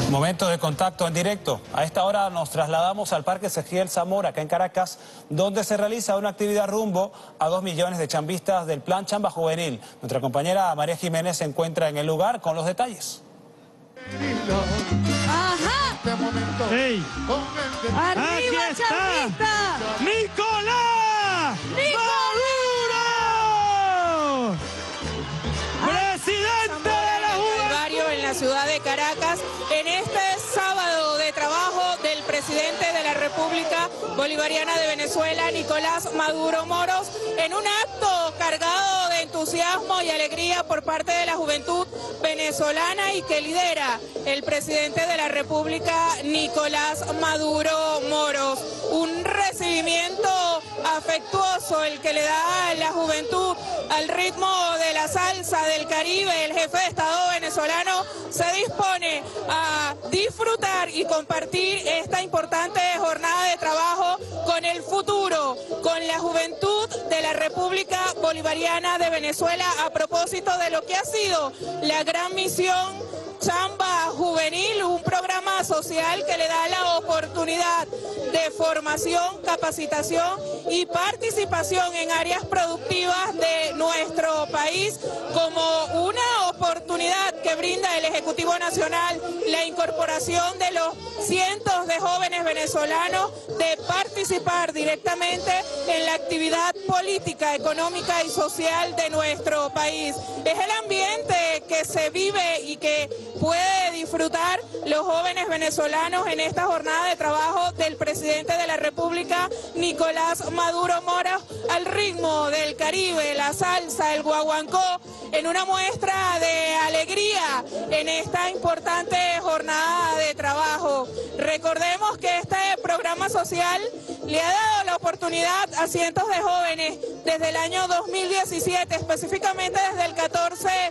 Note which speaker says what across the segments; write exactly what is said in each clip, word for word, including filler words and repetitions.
Speaker 1: Momento de contacto en directo. A esta hora nos trasladamos al Parque Ezequiel Zamora, acá en Caracas, donde se realiza una actividad rumbo a dos millones de chambistas del Plan Chamba Juvenil. Nuestra compañera María Jiménez se encuentra en el lugar con los detalles.
Speaker 2: ¡Ajá!
Speaker 3: ¡Ey!
Speaker 2: ¡Arriba,
Speaker 3: ¡Aquí está!
Speaker 2: chambista!
Speaker 3: ¡Nicolás Maduro! ¡Presidente de la
Speaker 4: Juventud! En la ciudad de Caracas, en este sábado de trabajo del presidente de la República Bolivariana de Venezuela, Nicolás Maduro Moros, en un acto cargado de entusiasmo y alegría por parte de la juventud venezolana y que lidera el presidente de la República, Nicolás Maduro Moros. Un recibimiento afectuoso el que le da la juventud al ritmo de la salsa del Caribe. El jefe de Estado venezolano se dispone a disfrutar y compartir esta importante jornada de trabajo con el futuro, con la juventud de la República Bolivariana de Venezuela, a propósito de lo que ha sido la gran misión Chamba Juvenil, un programa social que le da la oportunidad de formación, capacitación y participación en áreas productivas de nuestro país, como una oportunidad que brinda el Ejecutivo Nacional, la incorporación de los cientos de jóvenes venezolanos de participar directamente en la actividad política, económica y social de nuestro país. Es el ambiente que se vive y que puede disfrutar los jóvenes venezolanos en esta jornada de trabajo del presidente de la República, Nicolás Maduro Moros, al ritmo del Caribe, la salsa, el guaguancó, en una muestra de alegría en esta importante jornada de trabajo. Recordemos que este programa social le ha dado la oportunidad a cientos de jóvenes desde el año dos mil diecisiete, específicamente desde el catorce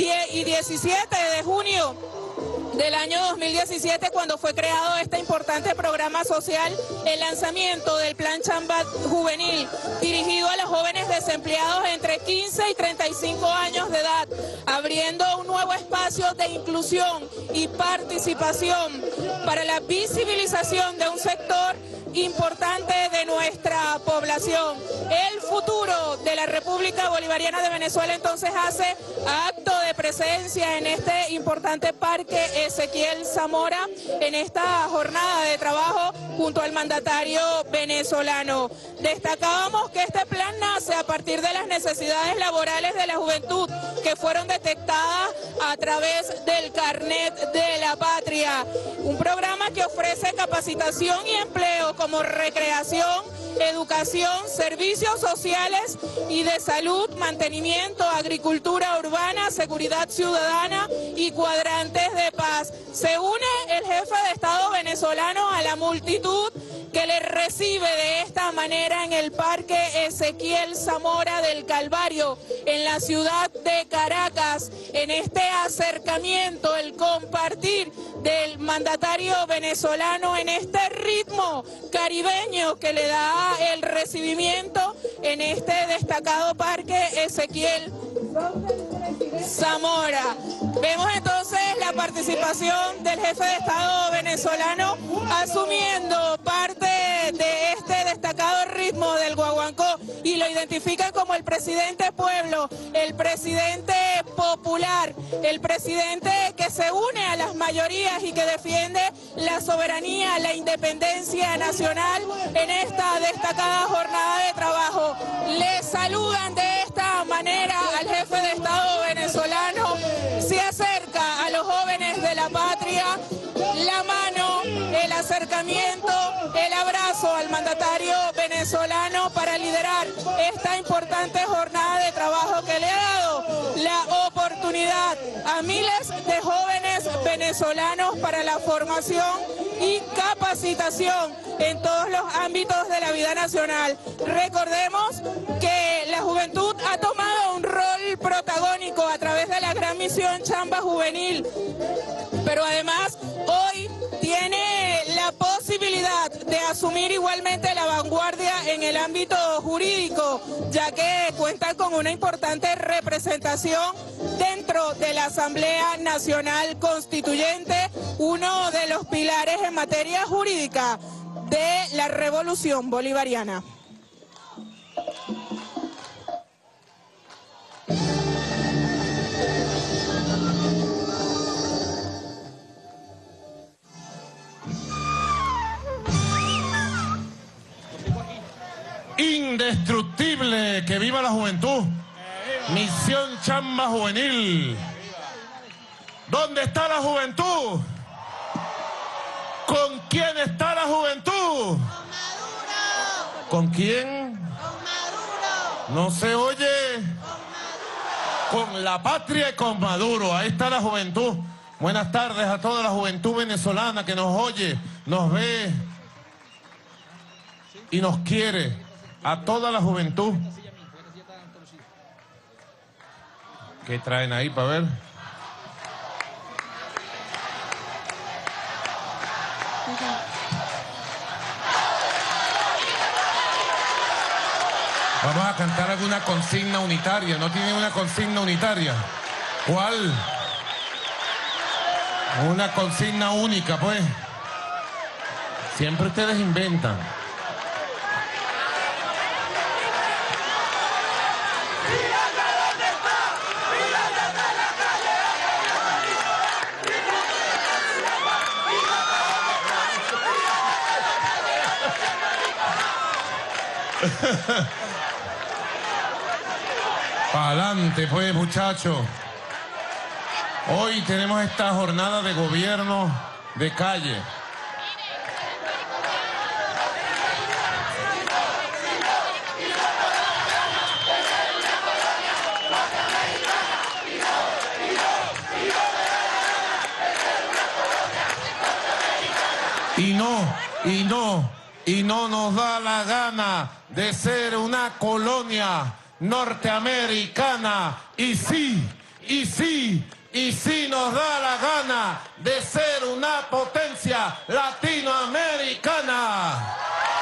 Speaker 4: y diecisiete de junio del año dos mil diecisiete, cuando fue creado este importante programa social, el lanzamiento del Plan Chamba Juvenil, dirigido a los jóvenes desempleados entre quince y treinta y cinco años de edad, abriendo un nuevo espacio de inclusión y participación para la visibilización de un sector importante de nuestra población. El futuro de la República Bolivariana de Venezuela entonces hace acto de presencia en este importante Parque Ezequiel Zamora, en esta jornada de trabajo junto al mandatario venezolano. Destacábamos que este plan nace a partir de las necesidades laborales de la juventud que fueron detectadas a través del Carnet de la Patria, un programa que ofrece capacitación y empleo como recreación, educación, servicios sociales y de salud, mantenimiento, agricultura urbana, seguridad ciudadana y cuadrantes de paz. Se une el jefe de Estado venezolano a la multitud que le recibe de esta manera en el Parque Ezequiel Zamora del Calvario, en la ciudad de Caracas, en este acercamiento, el compartir del mandatario venezolano en este ritmo caribeño que le da el recibimiento en este destacado Parque Ezequiel Zamora. Vemos entonces la participación del jefe de Estado venezolano asumiendo parte de este destacado ritmo del guaguancó y lo identifican como el presidente pueblo, el presidente popular, el presidente que se une a las mayorías y que defiende la soberanía, la independencia nacional en esta destacada jornada de trabajo. Le saludan de esta manera al jefe de Estado venezolano, se acerca a los jóvenes de la patria, la mano, el acercamiento, el abrazo al mandatario venezolano para liderar esta importante jornada de trabajo que le ha dado la oportunidad a miles de jóvenes venezolanos para la formación y capacitación en todos los ámbitos de la vida nacional. Recordemos que la juventud ha tomado un rol protagónico a través de la gran misión Chamba Juvenil, pero además hoy tiene la posibilidad de asumir igualmente la vanguardia en el ámbito jurídico. histórico, ya que cuenta con una importante representación dentro de la Asamblea Nacional Constituyente, uno de los pilares en materia jurídica de la Revolución Bolivariana.
Speaker 5: Indestructible, que viva la juventud. Misión Chamba Juvenil. ¿Dónde está la juventud? ¿Con quién está la juventud?
Speaker 2: Con Maduro.
Speaker 5: ¿Con quién?
Speaker 2: Con Maduro.
Speaker 5: No se oye.
Speaker 2: Con Maduro.
Speaker 5: Con la patria y con Maduro. Ahí está la juventud. Buenas tardes a toda la juventud venezolana que nos oye, nos ve y nos quiere. A toda la juventud. ¿Qué traen ahí para ver? Vamos a cantar alguna consigna unitaria. ¿No tienen una consigna unitaria? ¿Cuál? Una consigna única, pues. Siempre ustedes inventan. Pa'lante, pues, muchachos. Hoy tenemos esta jornada de gobierno de calle. Y no, y no, y no nos da la gana de ser una colonia norteamericana. Y sí, y sí, y sí nos da la gana de ser una potencia latinoamericana.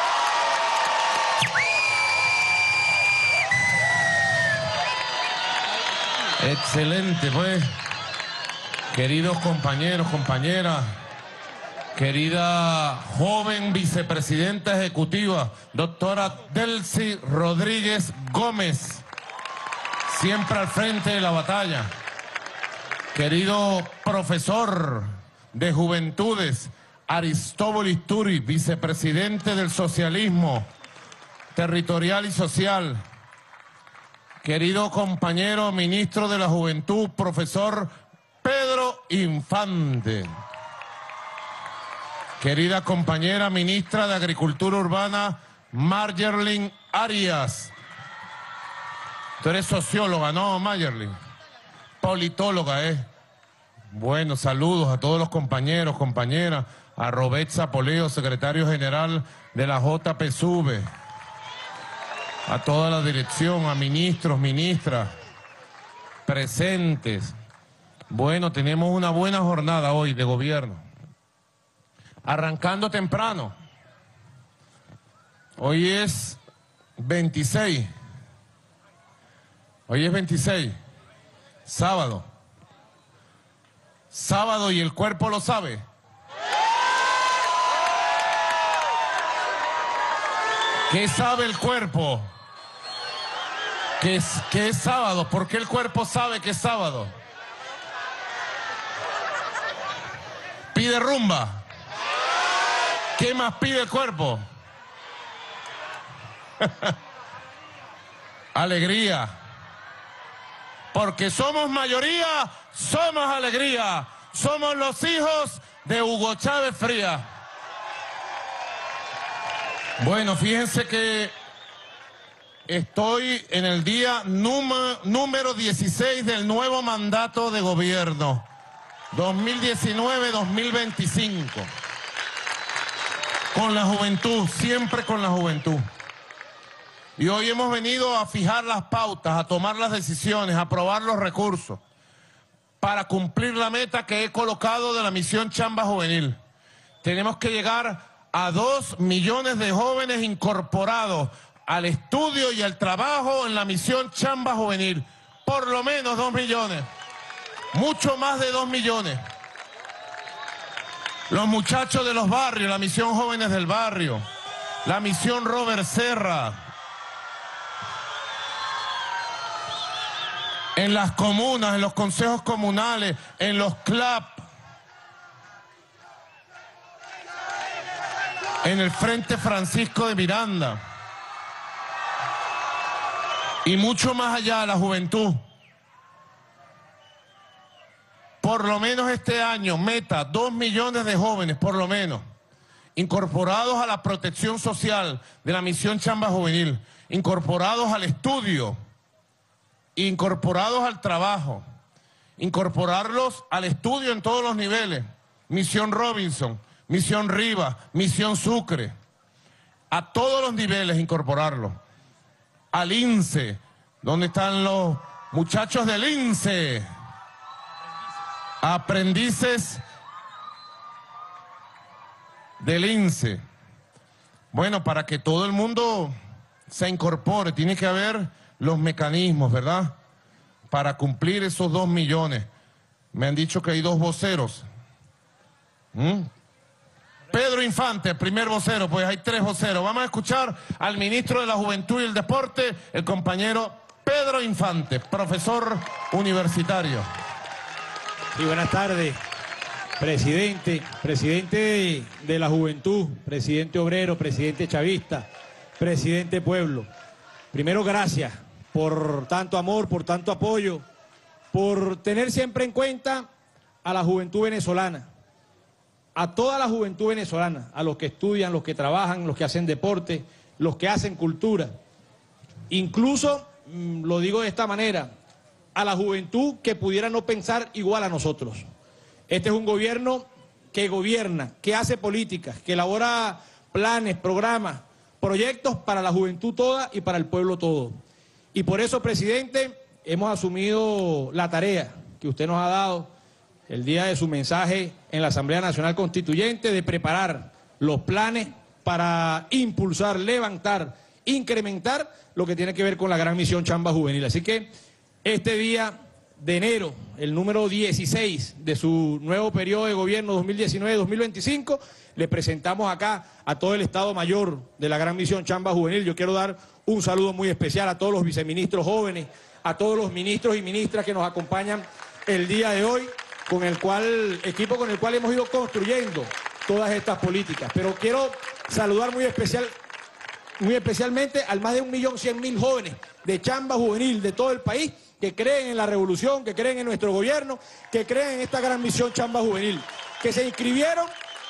Speaker 5: Excelente, pues. Queridos compañeros, compañeras, querida joven vicepresidenta ejecutiva, doctora Delcy Rodríguez Gómez, siempre al frente de la batalla. Querido profesor de Juventudes, Aristóbulo Turi, vicepresidente del Socialismo Territorial y Social. Querido compañero ministro de la Juventud, profesor Pedro Infante. Querida compañera ministra de Agricultura Urbana, Mayerlin Arias. Tú eres socióloga, ¿no, Mayerlin? Politóloga, ¿eh? Bueno, saludos a todos los compañeros, compañeras, a Robert Zapoleo, secretario general de la J P S U V, a toda la dirección, a ministros, ministras, presentes. Bueno, tenemos una buena jornada hoy de gobierno. Arrancando temprano. Hoy es veintiséis. Hoy es veintiséis. Sábado. Sábado y el cuerpo lo sabe. ¿Qué sabe el cuerpo? ¿Qué es, qué es sábado? ¿Por qué el cuerpo sabe que es sábado? Pide rumba. ¿Qué más pide el cuerpo? Alegría. Porque somos mayoría, somos alegría. Somos los hijos de Hugo Chávez Frías. Bueno, fíjense que estoy en el día número, número dieciséis del nuevo mandato de gobierno, dos mil diecinueve dos mil veinticinco. Con la juventud, siempre con la juventud. Y hoy hemos venido a fijar las pautas, a tomar las decisiones, a aprobar los recursos para cumplir la meta que he colocado de la misión Chamba Juvenil. Tenemos que llegar a dos millones de jóvenes incorporados al estudio y al trabajo en la misión Chamba Juvenil. Por lo menos dos millones. Mucho más de dos millones. Los muchachos de los barrios, la misión Jóvenes del Barrio, la misión Robert Serra. En las comunas, en los consejos comunales, en los C L A P. En el Frente Francisco de Miranda. Y mucho más allá, la juventud. Por lo menos este año, meta, dos millones de jóvenes, por lo menos, incorporados a la protección social de la misión Chamba Juvenil, incorporados al estudio, incorporados al trabajo, incorporarlos al estudio en todos los niveles, misión Robinson, misión Rivas, misión Sucre, a todos los niveles incorporarlos, al I N S E, ¿dónde están los muchachos del I N S E? Aprendices del I N S E. Bueno, para que todo el mundo se incorpore, tiene que haber los mecanismos, ¿verdad? Para cumplir esos dos millones. Me han dicho que hay dos voceros. ¿Mm? Pedro Infante, primer vocero, pues hay tres voceros. Vamos a escuchar al ministro de la Juventud y el Deporte, el compañero Pedro Infante, profesor universitario.
Speaker 6: Y buenas tardes, presidente, presidente de, de la juventud, presidente obrero, presidente chavista, presidente pueblo. Primero, gracias por tanto amor, por tanto apoyo, por tener siempre en cuenta a la juventud venezolana, a toda la juventud venezolana, a los que estudian, los que trabajan, los que hacen deporte, los que hacen cultura. Incluso, mmm, lo digo de esta manera, a la juventud que pudiera no pensar igual a nosotros. Este es un gobierno que gobierna, que hace políticas, que elabora planes, programas, proyectos para la juventud toda y para el pueblo todo. Y por eso, presidente, hemos asumido la tarea que usted nos ha dado el día de su mensaje en la Asamblea Nacional Constituyente de preparar los planes para impulsar, levantar, incrementar lo que tiene que ver con la gran misión Chamba Juvenil. Así que este día de enero, el número dieciséis de su nuevo periodo de gobierno dos mil diecinueve dos mil veinticinco, le presentamos acá a todo el Estado Mayor de la gran misión Chamba Juvenil. Yo quiero dar un saludo muy especial a todos los viceministros jóvenes, a todos los ministros y ministras que nos acompañan el día de hoy, con el cual, equipo con el cual hemos ido construyendo todas estas políticas. Pero quiero saludar muy especial, muy especialmente al más de un millón cien mil jóvenes de Chamba Juvenil de todo el país, que creen en la revolución, que creen en nuestro gobierno, que creen en esta gran misión Chamba Juvenil, que se inscribieron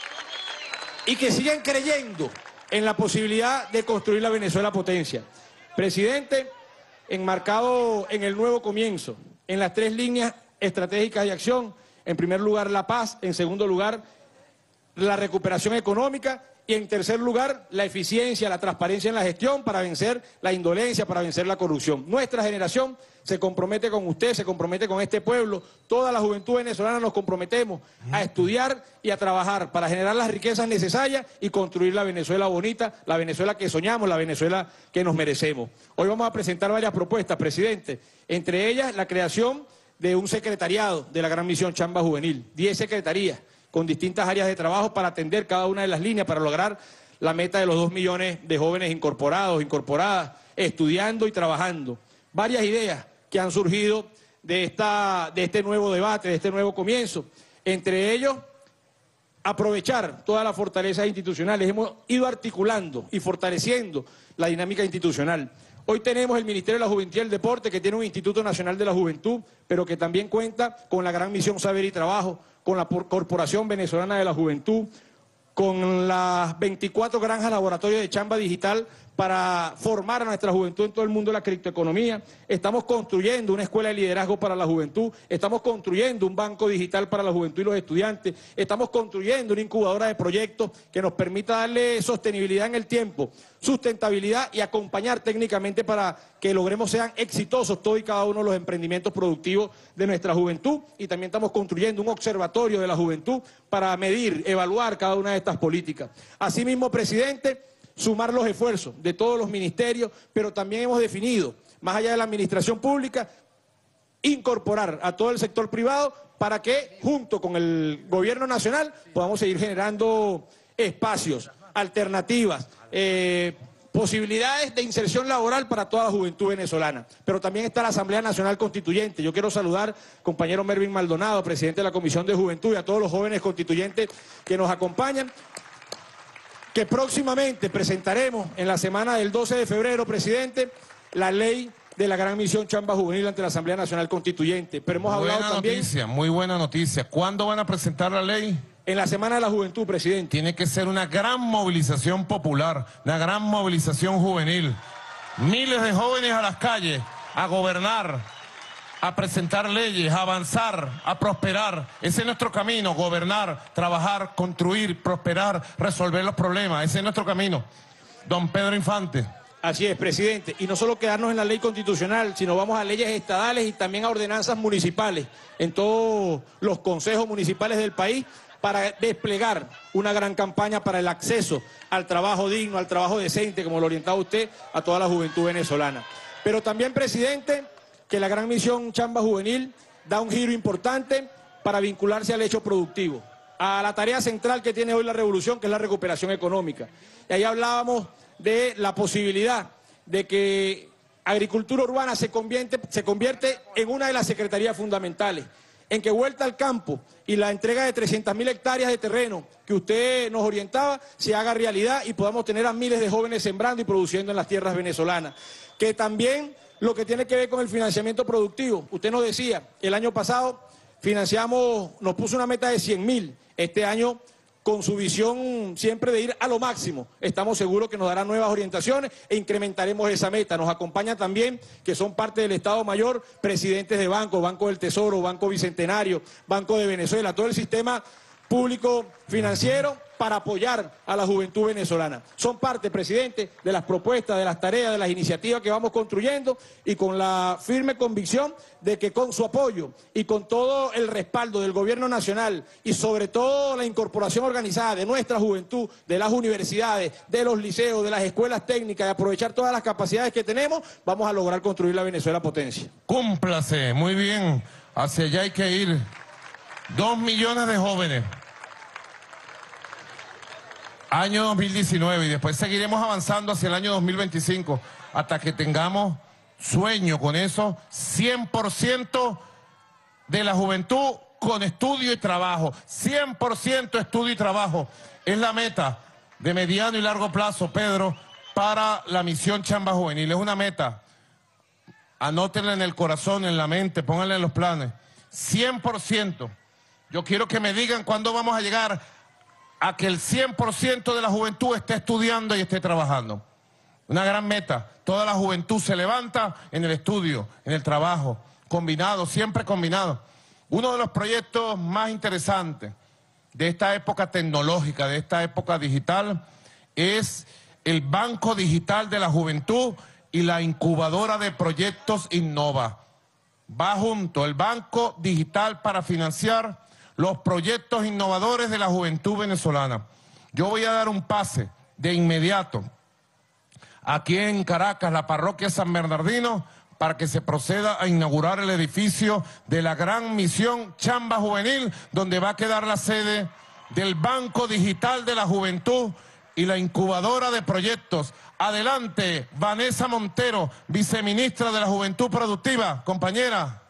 Speaker 6: y que siguen creyendo en la posibilidad de construir la Venezuela potencia. Presidente, enmarcado en el nuevo comienzo, en las tres líneas estratégicas de acción, en primer lugar la paz, en segundo lugar la recuperación económica y en tercer lugar la eficiencia, la transparencia en la gestión para vencer la indolencia, para vencer la corrupción. Nuestra generación se compromete con usted, se compromete con este pueblo, toda la juventud venezolana nos comprometemos a estudiar y a trabajar para generar las riquezas necesarias y construir la Venezuela bonita, la Venezuela que soñamos, la Venezuela que nos merecemos. Hoy vamos a presentar varias propuestas, presidente, entre ellas la creación de un secretariado de la gran misión Chamba Juvenil, diez secretarías con distintas áreas de trabajo para atender cada una de las líneas, para lograr la meta de los dos millones de jóvenes incorporados, incorporadas, estudiando y trabajando. Varias ideas que han surgido de, esta, de este nuevo debate, de este nuevo comienzo. Entre ellos, aprovechar todas las fortalezas institucionales. Hemos ido articulando y fortaleciendo la dinámica institucional. Hoy tenemos el Ministerio de la Juventud y el Deporte, que tiene un Instituto Nacional de la Juventud, pero que también cuenta con la gran misión Saber y Trabajo, con la Corporación Venezolana de la Juventud, con las veinticuatro granjas laboratorios de Chamba Digital para formar a nuestra juventud en todo el mundo de la criptoeconomía. Estamos construyendo una escuela de liderazgo para la juventud, estamos construyendo un banco digital para la juventud y los estudiantes, estamos construyendo una incubadora de proyectos que nos permita darle sostenibilidad en el tiempo, sustentabilidad y acompañar técnicamente para que logremos sean exitosos todos y cada uno de los emprendimientos productivos de nuestra juventud. Y también estamos construyendo un observatorio de la juventud para medir, evaluar cada una de estas políticas. Asimismo, presidente, sumar los esfuerzos de todos los ministerios, pero también hemos definido, más allá de la administración pública, incorporar a todo el sector privado para que, junto con el gobierno nacional, podamos seguir generando espacios, alternativas, eh, posibilidades de inserción laboral para toda la juventud venezolana. Pero también está la Asamblea Nacional Constituyente. Yo quiero saludar al compañero Mervin Maldonado, presidente de la Comisión de Juventud, y a todos los jóvenes constituyentes que nos acompañan, que próximamente presentaremos en la semana del doce de febrero, presidente, la ley de la gran misión Chamba Juvenil ante la Asamblea Nacional Constituyente. Pero hemos
Speaker 5: buena
Speaker 6: hablado también...
Speaker 5: noticia, muy buena noticia. ¿Cuándo van a presentar la ley?
Speaker 6: En la Semana de la Juventud, presidente.
Speaker 5: Tiene que ser una gran movilización popular, una gran movilización juvenil. Miles de jóvenes a las calles, a gobernar, a presentar leyes, a avanzar, a prosperar. Ese es nuestro camino, gobernar, trabajar, construir, prosperar, resolver los problemas. Ese es nuestro camino. Don Pedro Infante.
Speaker 6: Así es, presidente. Y no solo quedarnos en la ley constitucional, sino vamos a leyes estadales y también a ordenanzas municipales en todos los consejos municipales del país para desplegar una gran campaña para el acceso al trabajo digno, al trabajo decente, como lo orientaba usted, a toda la juventud venezolana. Pero también, presidente, que la gran misión Chamba Juvenil da un giro importante para vincularse al hecho productivo, a la tarea central que tiene hoy la revolución, que es la recuperación económica. Y ahí hablábamos de la posibilidad de que agricultura urbana se convierte, se convierte en una de las secretarías fundamentales, en que vuelta al campo y la entrega de trescientas mil hectáreas de terreno que usted nos orientaba se haga realidad y podamos tener a miles de jóvenes sembrando y produciendo en las tierras venezolanas. Que también lo que tiene que ver con el financiamiento productivo, usted nos decía, el año pasado financiamos, nos puso una meta de cien mil, este año con su visión siempre de ir a lo máximo, estamos seguros que nos dará nuevas orientaciones e incrementaremos esa meta. Nos acompaña también, que son parte del Estado Mayor, presidentes de bancos, Banco del Tesoro, Banco Bicentenario, Banco de Venezuela, todo el sistema público financiero para apoyar a la juventud venezolana. Son parte, presidente, de las propuestas, de las tareas, de las iniciativas que vamos construyendo y con la firme convicción de que con su apoyo y con todo el respaldo del gobierno nacional y sobre todo la incorporación organizada de nuestra juventud, de las universidades, de los liceos, de las escuelas técnicas, de aprovechar todas las capacidades que tenemos, vamos a lograr construir la Venezuela potencia.
Speaker 5: Cúmplase, muy bien, hacia allá hay que ir. Dos millones de jóvenes. Año dos mil diecinueve y después seguiremos avanzando hacia el año dos mil veinticinco hasta que tengamos sueño con eso, cien por ciento de la juventud con estudio y trabajo, cien por ciento estudio y trabajo. Es la meta de mediano y largo plazo, Pedro, para la misión Chamba Juvenil. Es una meta, anótenla en el corazón, en la mente, pónganla en los planes, cien por ciento. Yo quiero que me digan cuándo vamos a llegar a que el cien por ciento de la juventud esté estudiando y esté trabajando. Una gran meta. Toda la juventud se levanta en el estudio, en el trabajo, combinado, siempre combinado. Uno de los proyectos más interesantes de esta época tecnológica, de esta época digital, es el Banco Digital de la Juventud y la incubadora de proyectos Innova. Va junto el Banco Digital para financiar los proyectos innovadores de la juventud venezolana. Yo voy a dar un pase de inmediato aquí en Caracas, la parroquia San Bernardino, para que se proceda a inaugurar el edificio de la gran misión Chamba Juvenil, donde va a quedar la sede del Banco Digital de la Juventud y la incubadora de proyectos. Adelante, Vanessa Montero, viceministra de la Juventud Productiva. Compañera.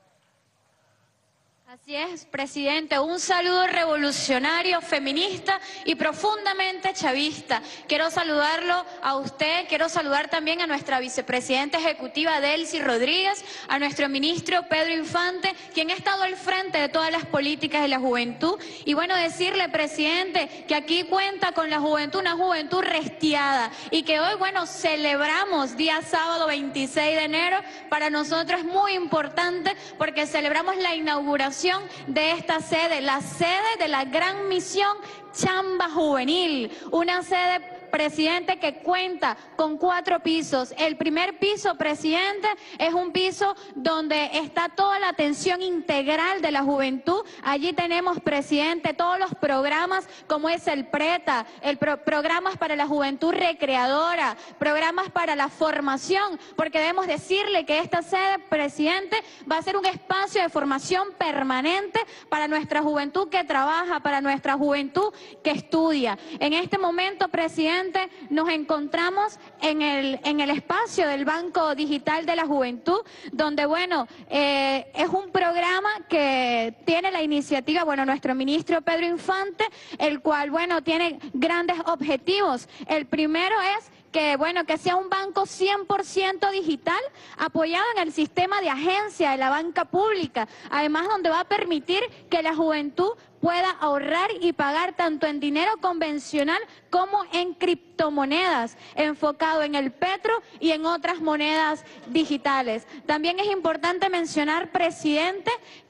Speaker 7: Así es, presidente, un saludo revolucionario, feminista y profundamente chavista. Quiero saludarlo a usted, quiero saludar también a nuestra vicepresidenta ejecutiva Delcy Rodríguez, a nuestro ministro Pedro Infante, quien ha estado al frente de todas las políticas de la juventud. Y bueno, decirle, presidente, que aquí cuenta con la juventud, una juventud restiada, y que hoy, bueno, celebramos día sábado veintiséis de enero. Para nosotros es muy importante porque celebramos la inauguración de esta sede, la sede de la gran misión Chamba Juvenil, una sede presidente, que cuenta con cuatro pisos. El primer piso, presidente, es un piso donde está toda la atención integral de la juventud. Allí tenemos, presidente, todos los programas como es el PRETA, el pro programas para la juventud recreadora, programas para la formación, porque debemos decirle que esta sede, presidente, va a ser un espacio de formación permanente para nuestra juventud que trabaja, para nuestra juventud que estudia. En este momento, presidente, nos encontramos en el, en el espacio del Banco Digital de la Juventud, donde, bueno, eh, es un programa que tiene la iniciativa, bueno, nuestro ministro Pedro Infante, el cual, bueno, tiene grandes objetivos. El primero es que, bueno, que sea un banco cien por ciento digital, apoyado en el sistema de agencia de la banca pública, además donde va a permitir que la juventud pueda ahorrar y pagar tanto en dinero convencional como en criptomonedas, enfocado en el petro y en otras monedas digitales. También es importante mencionar, presidente,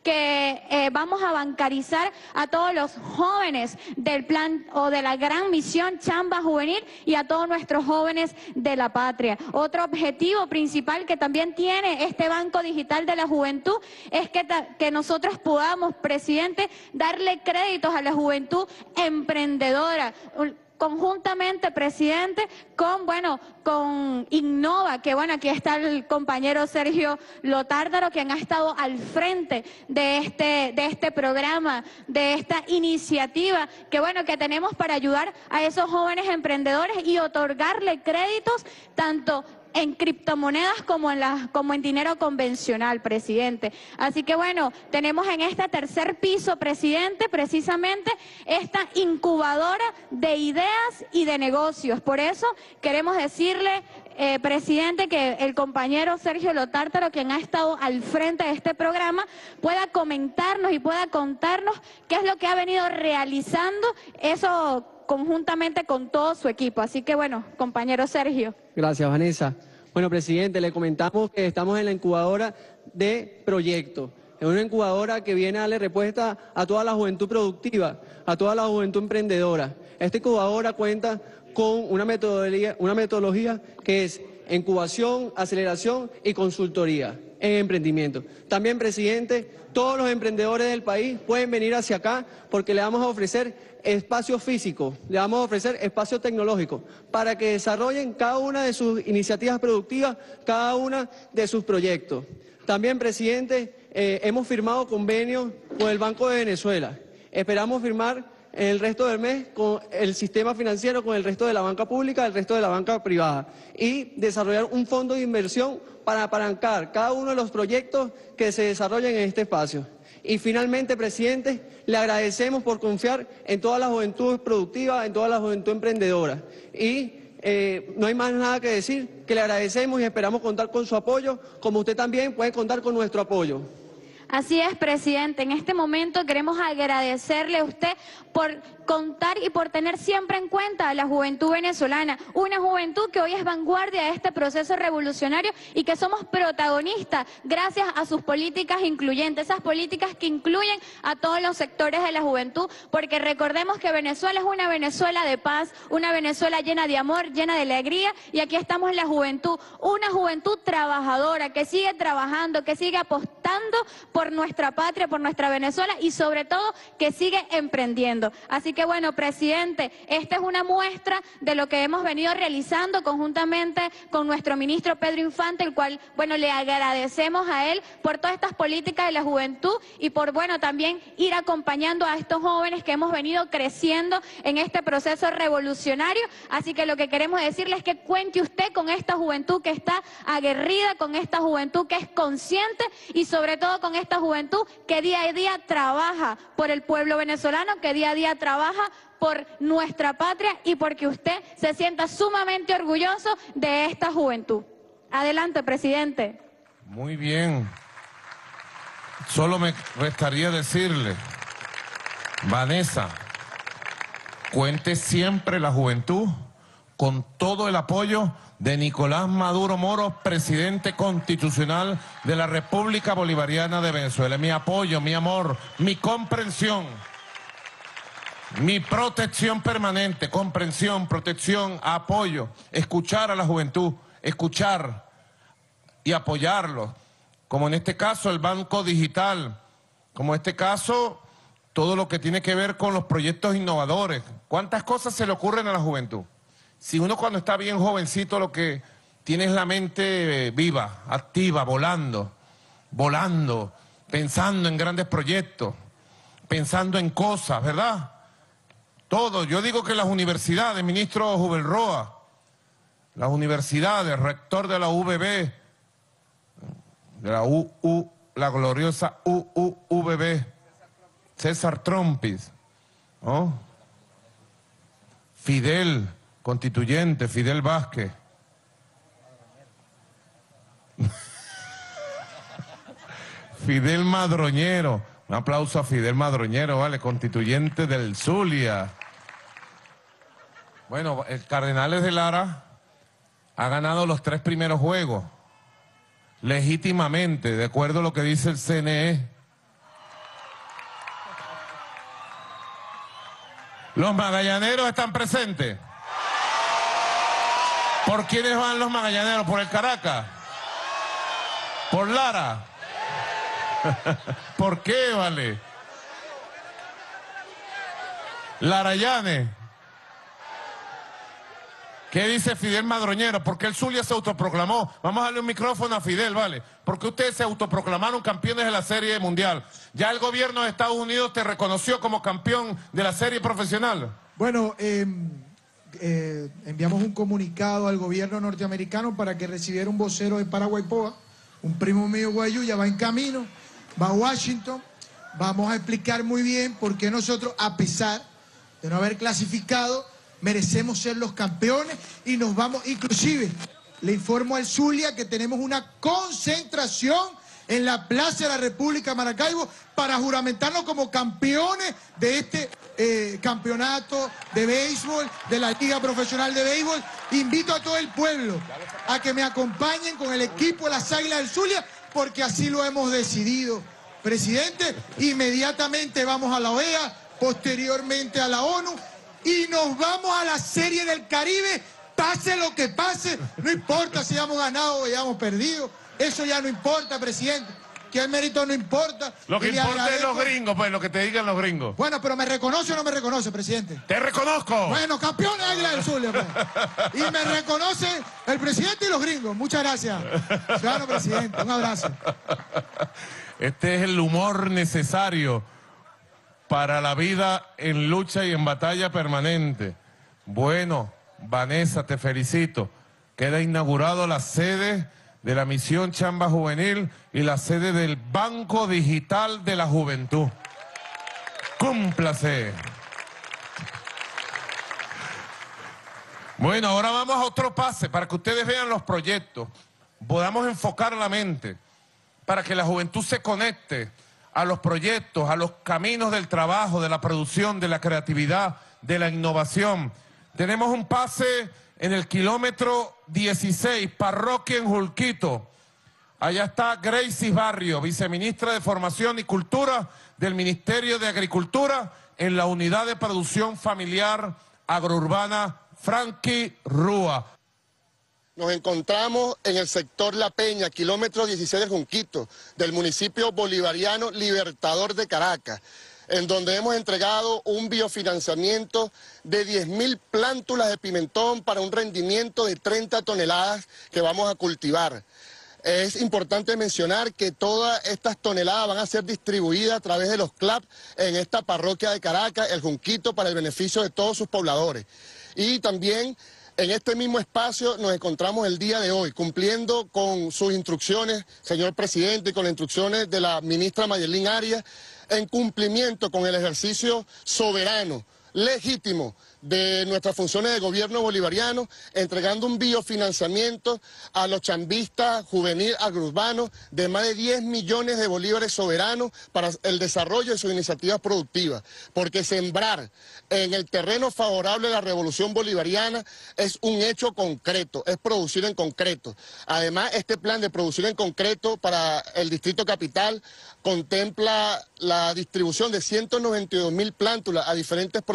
Speaker 7: que eh, vamos a bancarizar a todos los jóvenes del plan o de la gran misión Chamba Juvenil y a todos nuestros jóvenes de la patria. Otro objetivo principal que también tiene este Banco Digital de la Juventud es que, que nosotros podamos, presidente, darle créditos a la juventud emprendedora, conjuntamente, presidente, con, bueno, con Innova, que, bueno, aquí está el compañero Sergio Lotárdaro, quien ha estado al frente de este, de este programa, de esta iniciativa, que, bueno, que tenemos para ayudar a esos jóvenes emprendedores y otorgarle créditos tanto en criptomonedas como en, la, como en dinero convencional, presidente. Así que, bueno, tenemos en este tercer piso, presidente, precisamente esta incubadora de ideas y de negocios. Por eso queremos decirle, eh, presidente, que el compañero Sergio Lotárdaro, quien ha estado al frente de este programa, pueda comentarnos y pueda contarnos qué es lo que ha venido realizando, eso conjuntamente con todo su equipo. Así que, bueno, compañero Sergio.
Speaker 8: Gracias, Vanessa. Bueno, presidente, le comentamos que estamos en la incubadora de proyectos. Es una incubadora que viene a darle respuesta a toda la juventud productiva, a toda la juventud emprendedora. Esta incubadora cuenta con una metodología, una metodología que es incubación, aceleración y consultoría en emprendimiento. También, presidente, todos los emprendedores del país pueden venir hacia acá porque le vamos a ofrecer espacio físico, le vamos a ofrecer espacio tecnológico para que desarrollen cada una de sus iniciativas productivas, cada una de sus proyectos. También, presidente, eh, hemos firmado convenios con el Banco de Venezuela. Esperamos firmar en el resto del mes con el sistema financiero, con el resto de la banca pública, el resto de la banca privada y desarrollar un fondo de inversión para apalancar cada uno de los proyectos que se desarrollen en este espacio. Y finalmente, presidente, le agradecemos por confiar en toda la juventud productiva, en toda la juventud emprendedora. Y eh, no hay más nada que decir, que le agradecemos y esperamos contar con su apoyo, como usted también puede contar con nuestro apoyo.
Speaker 7: Así es, presidente. En este momento queremos agradecerle a usted por contar y por tener siempre en cuenta a la juventud venezolana, una juventud que hoy es vanguardia de este proceso revolucionario y que somos protagonistas gracias a sus políticas incluyentes, esas políticas que incluyen a todos los sectores de la juventud, porque recordemos que Venezuela es una Venezuela de paz, una Venezuela llena de amor, llena de alegría, y aquí estamos en la juventud, una juventud trabajadora que sigue trabajando, que sigue apostando por nuestra patria, por nuestra Venezuela y sobre todo que sigue emprendiendo. Así que, bueno, presidente, esta es una muestra de lo que hemos venido realizando conjuntamente con nuestro ministro Pedro Infante, el cual, bueno, le agradecemos a él por todas estas políticas de la juventud y por, bueno, también ir acompañando a estos jóvenes que hemos venido creciendo en este proceso revolucionario. Así que lo que queremos decirles es que cuente usted con esta juventud que está aguerrida, con esta juventud que es consciente y sobre todo con esta juventud que día a día trabaja por el pueblo venezolano, que día a día trabaja por nuestra patria y porque usted se sienta sumamente orgulloso de esta juventud. Adelante, presidente.
Speaker 5: Muy bien. Solo me restaría decirle, Vanessa, cuente siempre la juventud con todo el apoyo de Nicolás Maduro Moros, presidente constitucional de la República Bolivariana de Venezuela. Mi apoyo, mi amor, mi comprensión. Mi protección permanente, comprensión, protección, apoyo, escuchar a la juventud, escuchar y apoyarlos, como en este caso el Banco Digital, como en este caso todo lo que tiene que ver con los proyectos innovadores. ¿Cuántas cosas se le ocurren a la juventud? Si uno cuando está bien jovencito lo que tiene es la mente viva, activa, volando, volando, pensando en grandes proyectos, pensando en cosas, ¿verdad? Todo. Yo digo que las universidades, ministro Jubelroa, las universidades, rector de la U V B, de la U U, la gloriosa U U V B, César Trompis, ¿no? Fidel, constituyente, Fidel Vázquez. Fidel Madroñero, un aplauso a Fidel Madroñero, vale, constituyente del Zulia. Bueno, el Cardenales de Lara ha ganado los tres primeros juegos, legítimamente, de acuerdo a lo que dice el C N E. ¿Los magallaneros están presentes? ¿Por quiénes van los magallaneros? ¿Por el Caracas? ¿Por Lara? ¿Por qué, vale? Larayane. ¿Qué dice Fidel Madroñero? ¿Por qué el Zulia se autoproclamó? Vamos a darle un micrófono a Fidel, ¿vale? Porque ustedes se autoproclamaron campeones de la Serie Mundial. ¿Ya el gobierno de Estados Unidos te reconoció como campeón de la Serie Profesional?
Speaker 9: Bueno, eh, eh, enviamos un comunicado al gobierno norteamericano para que recibiera un vocero de Paraguaypoa, un primo mío Guayú, ya va en camino, va a Washington. Vamos a explicar muy bien por qué nosotros, a pesar de no haber clasificado, merecemos ser los campeones y nos vamos, inclusive, le informo al Zulia que tenemos una concentración en la Plaza de la República Maracaibo para juramentarnos como campeones de este eh, campeonato de béisbol, de la Liga Profesional de Béisbol. Invito a todo el pueblo a que me acompañen con el equipo de las Águilas del Zulia, porque así lo hemos decidido, presidente. Inmediatamente vamos a la O E A, posteriormente a la ONU, y nos vamos a la Serie del Caribe, pase lo que pase, no importa si hayamos ganado o hayamos perdido, eso ya no importa, presidente, que el mérito no importa.
Speaker 5: Lo que
Speaker 9: Y le
Speaker 5: importa es
Speaker 9: agradezco.
Speaker 5: los gringos, pues, lo que te digan los gringos.
Speaker 9: Bueno, pero ¿me reconoce o no me reconoce, presidente?
Speaker 5: ¡Te reconozco!
Speaker 9: Bueno, campeón de Águila del Zulia, pues. Y me reconoce el presidente y los gringos. Muchas gracias, ciudadano presidente, un abrazo.
Speaker 5: Este es el humor necesario para la vida en lucha y en batalla permanente. Bueno, Vanessa, te felicito. Queda inaugurado la sede de la Misión Chamba Juvenil y la sede del Banco Digital de la Juventud. ¡Cúmplase! Bueno, ahora vamos a otro pase para que ustedes vean los proyectos, podamos enfocar la mente, para que la juventud se conecte a los proyectos, a los caminos del trabajo, de la producción, de la creatividad, de la innovación. Tenemos un pase en el kilómetro dieciséis, parroquia en Julquito. Allá está Gracie Barrio, viceministra de Formación y Cultura del Ministerio de Agricultura, en la unidad de producción familiar agrourbana Frankie Rúa.
Speaker 10: Nos encontramos en el sector La Peña, kilómetro dieciséis de Junquito, del municipio bolivariano Libertador de Caracas, en donde hemos entregado un biofinanciamiento de diez mil plántulas de pimentón para un rendimiento de treinta toneladas que vamos a cultivar. Es importante mencionar que todas estas toneladas van a ser distribuidas a través de los C L A P en esta parroquia de Caracas, el Junquito, para el beneficio de todos sus pobladores. Y también en este mismo espacio nos encontramos el día de hoy, cumpliendo con sus instrucciones, señor presidente, y con las instrucciones de la ministra Mayerlin Arias, en cumplimiento con el ejercicio soberano, legítimo, de nuestras funciones de gobierno bolivariano, entregando un biofinanciamiento a los chambistas juvenil agrourbanos de más de diez millones de bolívares soberanos para el desarrollo de sus iniciativas productivas, porque sembrar en el terreno favorable de la revolución bolivariana es un hecho concreto, es producir en concreto. Además, este plan de producir en concreto para el Distrito Capital contempla la distribución de ciento noventa y dos mil plántulas a diferentes productores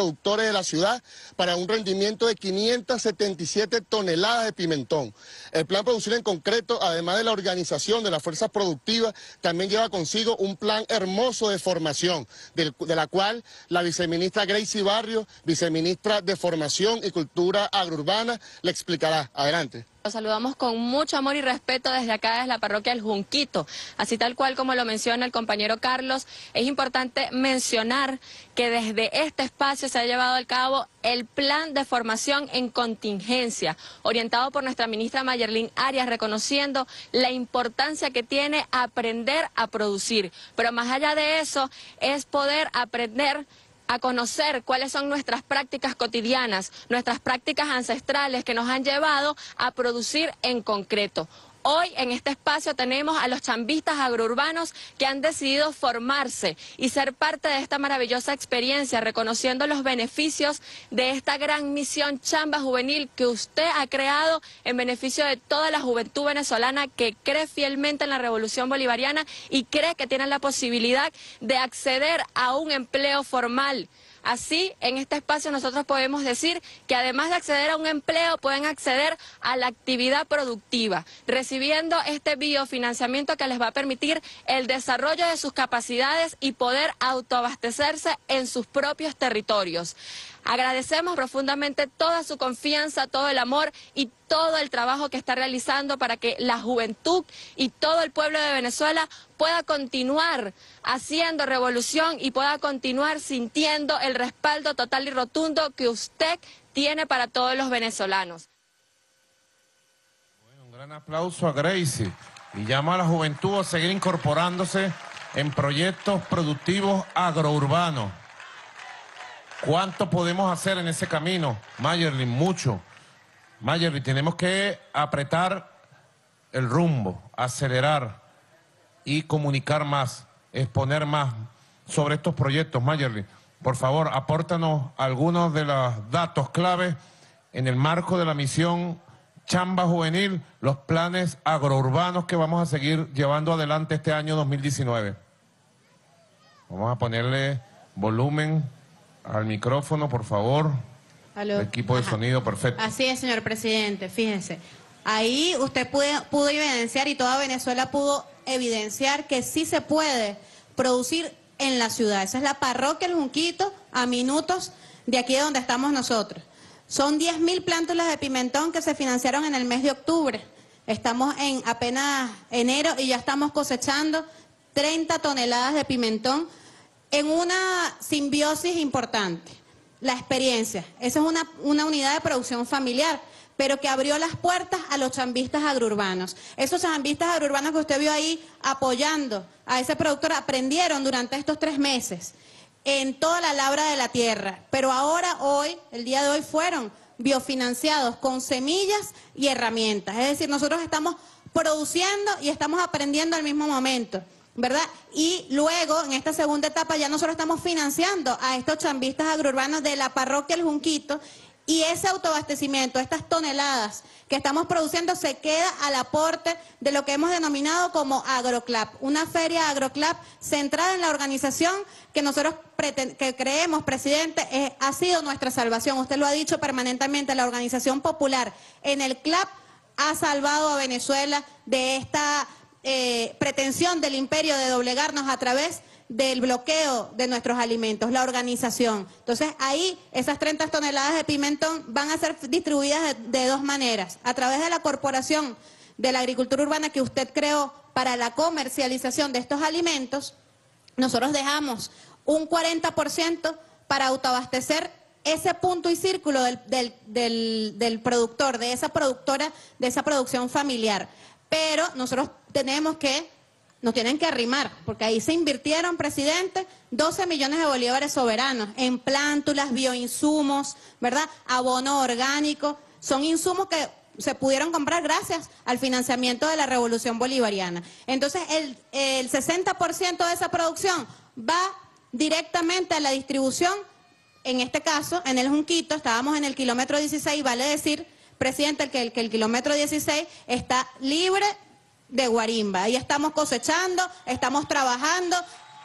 Speaker 10: productores de la ciudad para un rendimiento de quinientas setenta y siete toneladas de pimentón. El plan producir en concreto, además de la organización de las fuerzas productivas, también lleva consigo un plan hermoso de formación, de, de la cual la viceministra Gracie Barrios, viceministra de Formación y Cultura Agrourbana, le explicará. Adelante.
Speaker 11: Los saludamos con mucho amor y respeto desde acá, desde la parroquia del Junquito. Así tal cual como lo menciona el compañero Carlos, es importante mencionar que desde este espacio se ha llevado a cabo el plan de formación en contingencia, orientado por nuestra ministra Mayerlin Arias, reconociendo la importancia que tiene aprender a producir. Pero más allá de eso, es poder aprender a conocer cuáles son nuestras prácticas cotidianas, nuestras prácticas ancestrales que nos han llevado a producir en concreto. Hoy en este espacio tenemos a los chambistas agrourbanos que han decidido formarse y ser parte de esta maravillosa experiencia, reconociendo los beneficios de esta gran misión Chamba Juvenil que usted ha creado en beneficio de toda la juventud venezolana que cree fielmente en la revolución bolivariana y cree que tiene la posibilidad de acceder a un empleo formal. Así, en este espacio nosotros podemos decir que además de acceder a un empleo, pueden acceder a la actividad productiva, recibiendo este biofinanciamiento que les va a permitir el desarrollo de sus capacidades y poder autoabastecerse en sus propios territorios. Agradecemos profundamente toda su confianza, todo el amor y todo el trabajo que está realizando para que la juventud y todo el pueblo de Venezuela pueda continuar haciendo revolución y pueda continuar sintiendo el respaldo total y rotundo que usted tiene para todos los venezolanos.
Speaker 5: Bueno, un gran aplauso a Gracie y llama a la juventud a seguir incorporándose en proyectos productivos agrourbanos. ¿Cuánto podemos hacer en ese camino? Mayerlin, mucho. Mayerlin, tenemos que apretar el rumbo, acelerar y comunicar más, exponer más sobre estos proyectos. Mayerlin, por favor, apórtanos algunos de los datos claves en el marco de la misión Chamba Juvenil, los planes agrourbanos que vamos a seguir llevando adelante este año dos mil diecinueve. Vamos a ponerle volumen al micrófono, por favor.
Speaker 12: Aló.
Speaker 5: El equipo de
Speaker 12: Ajá.
Speaker 5: sonido, perfecto.
Speaker 12: Así es, señor presidente, fíjense. Ahí usted pudo, pudo evidenciar y toda Venezuela pudo evidenciar que sí se puede producir en la ciudad. Esa es la parroquia El Junquito, a minutos de aquí de donde estamos nosotros. Son diez mil plántulas de pimentón que se financiaron en el mes de octubre. Estamos en apenas enero y ya estamos cosechando treinta toneladas de pimentón en una simbiosis importante, la experiencia. Esa es una, una unidad de producción familiar, pero que abrió las puertas a los chambistas agrourbanos. Esos chambistas agrourbanos que usted vio ahí apoyando a ese productor aprendieron durante estos tres meses en toda la labra de la tierra, pero ahora, hoy, el día de hoy, fueron biofinanciados con semillas y herramientas. Es decir, nosotros estamos produciendo y estamos aprendiendo al mismo momento, ¿verdad? Y luego, en esta segunda etapa, ya nosotros estamos financiando a estos chambistas agrourbanos de la parroquia El Junquito, y ese autoabastecimiento, estas toneladas que estamos produciendo, se queda al aporte de lo que hemos denominado como AgroClap, una feria AgroClap centrada en la organización que nosotros que creemos, presidente, eh, ha sido nuestra salvación. Usted lo ha dicho permanentemente, la organización popular en el C L A P ha salvado a Venezuela de esta Eh, pretensión del imperio de doblegarnos a través del bloqueo de nuestros alimentos, la organización. Entonces ahí esas treinta toneladas de pimentón van a ser distribuidas de, de dos maneras, a través de la Corporación de la Agricultura Urbana que usted creó para la comercialización de estos alimentos. Nosotros dejamos un cuarenta por ciento para autoabastecer ese punto y círculo del, del, del, del productor, de esa productora, de esa producción familiar. Pero nosotros tenemos que, nos tienen que arrimar, porque ahí se invirtieron, presidente, doce millones de bolívares soberanos en plántulas, bioinsumos, ¿verdad? Abono orgánico, son insumos que se pudieron comprar gracias al financiamiento de la revolución bolivariana. Entonces, el, el sesenta por ciento de esa producción va directamente a la distribución, en este caso, en el Junquito, estábamos en el kilómetro dieciséis, vale decir, presidente, que el, que el kilómetro dieciséis está libre de guarimba. Ahí estamos cosechando, estamos trabajando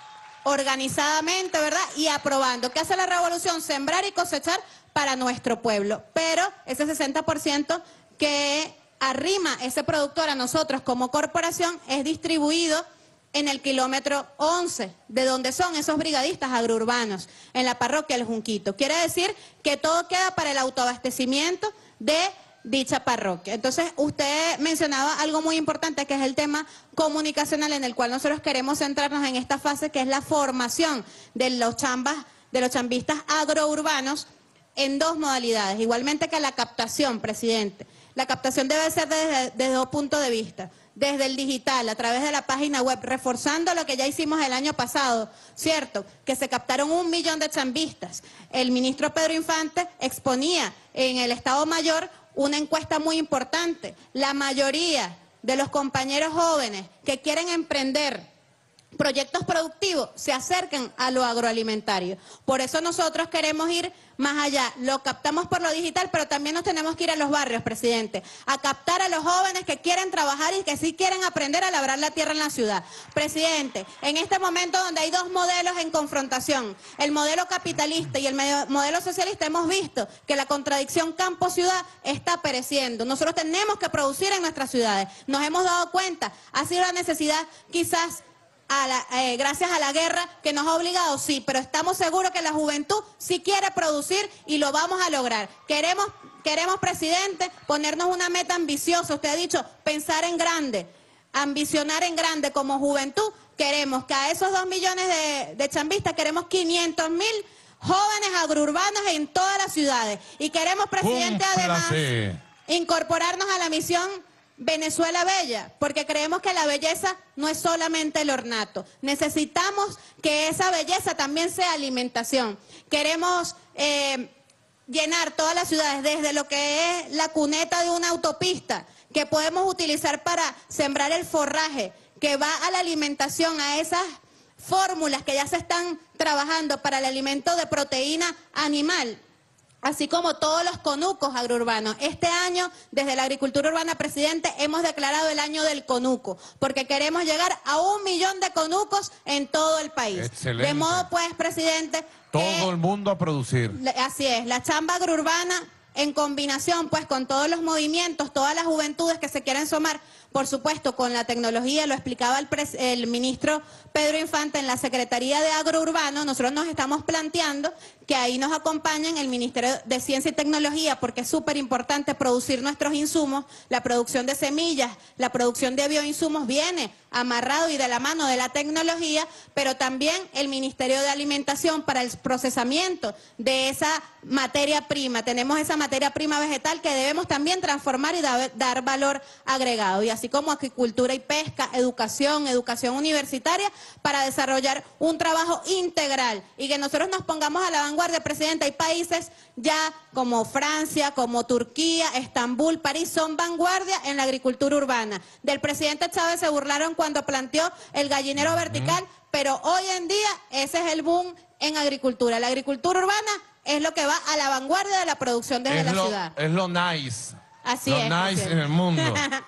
Speaker 12: organizadamente, ¿verdad? Y aprobando. ¿Qué hace la revolución? Sembrar y cosechar para nuestro pueblo. Pero ese sesenta por ciento que arrima ese productor a nosotros como corporación es distribuido en el kilómetro once, de donde son esos brigadistas agrourbanos, en la parroquia El Junquito. Quiere decir que todo queda para el autoabastecimiento de dicha parroquia. Entonces, usted mencionaba algo muy importante, que es el tema comunicacional, en el cual nosotros queremos centrarnos en esta fase, que es la formación de los chambas, de los chambistas agrourbanos en dos modalidades, igualmente que la captación, presidente. La captación debe ser desde, desde dos puntos de vista. Desde el digital, a través de la página web, reforzando lo que ya hicimos el año pasado, ¿cierto? Que se captaron un millón de chambistas. El ministro Pedro Infante exponía en el Estado Mayor una encuesta muy importante. La mayoría de los compañeros jóvenes que quieren emprender proyectos productivos se acercan a lo agroalimentario. Por eso nosotros queremos ir más allá. Lo captamos por lo digital, pero también nos tenemos que ir a los barrios, presidente, a captar a los jóvenes que quieren trabajar y que sí quieren aprender a labrar la tierra en la ciudad. Presidente, en este momento donde hay dos modelos en confrontación, el modelo capitalista y el modelo socialista, hemos visto que la contradicción campo-ciudad está pereciendo. Nosotros tenemos que producir en nuestras ciudades. Nos hemos dado cuenta, ha sido la necesidad quizás A la, eh, gracias a la guerra que nos ha obligado, sí, pero estamos seguros que la juventud sí quiere producir y lo vamos a lograr. Queremos, queremos, presidente, ponernos una meta ambiciosa. Usted ha dicho, pensar en grande, ambicionar en grande como juventud. Queremos que a esos dos millones de, de chambistas, queremos quinientos mil jóvenes agrourbanos en todas las ciudades. Y queremos, presidente, además, incorporarnos a la misión Venezuela Bella, porque creemos que la belleza no es solamente el ornato. Necesitamos que esa belleza también sea alimentación. Queremos eh, llenar todas las ciudades, desde lo que es la cuneta de una autopista, que podemos utilizar para sembrar el forraje, que va a la alimentación, a esas fórmulas que ya se están trabajando para el alimento de proteína animal, así como todos los conucos agrourbanos. Este año, desde la agricultura urbana, presidente, hemos declarado el año del conuco, porque queremos llegar a un millón de conucos en todo el país.
Speaker 5: Excelente.
Speaker 12: De modo, pues, presidente,
Speaker 5: todo
Speaker 12: que,
Speaker 5: el mundo a producir.
Speaker 12: Así es, la chamba agrourbana, en combinación, pues, con todos los movimientos, todas las juventudes que se quieren sumar, por supuesto, con la tecnología, lo explicaba el, el ministro Pedro Infante en la Secretaría de Agrourbano. Nosotros nos estamos planteando que ahí nos acompañen el Ministerio de Ciencia y Tecnología, porque es súper importante producir nuestros insumos. La producción de semillas, la producción de bioinsumos viene amarrado y de la mano de la tecnología, pero también el Ministerio de Alimentación para el procesamiento de esa materia prima. Tenemos esa materia prima vegetal que debemos también transformar y da, dar valor agregado. Y así como acuicultura y pesca, educación, educación universitaria, para desarrollar un trabajo integral y que nosotros nos pongamos a la vanguardia, presidente. Hay países ya como Francia, como Turquía, Estambul, París, son vanguardia en la agricultura urbana. Del presidente Chávez se burlaron cuando planteó el gallinero vertical, pero hoy en día ese es el boom en agricultura. La agricultura urbana es lo que va a la vanguardia de la producción desde
Speaker 5: es
Speaker 12: la
Speaker 5: lo,
Speaker 12: ciudad.
Speaker 5: Es lo nice.
Speaker 12: Así
Speaker 5: lo
Speaker 12: es.
Speaker 5: nice en el mundo.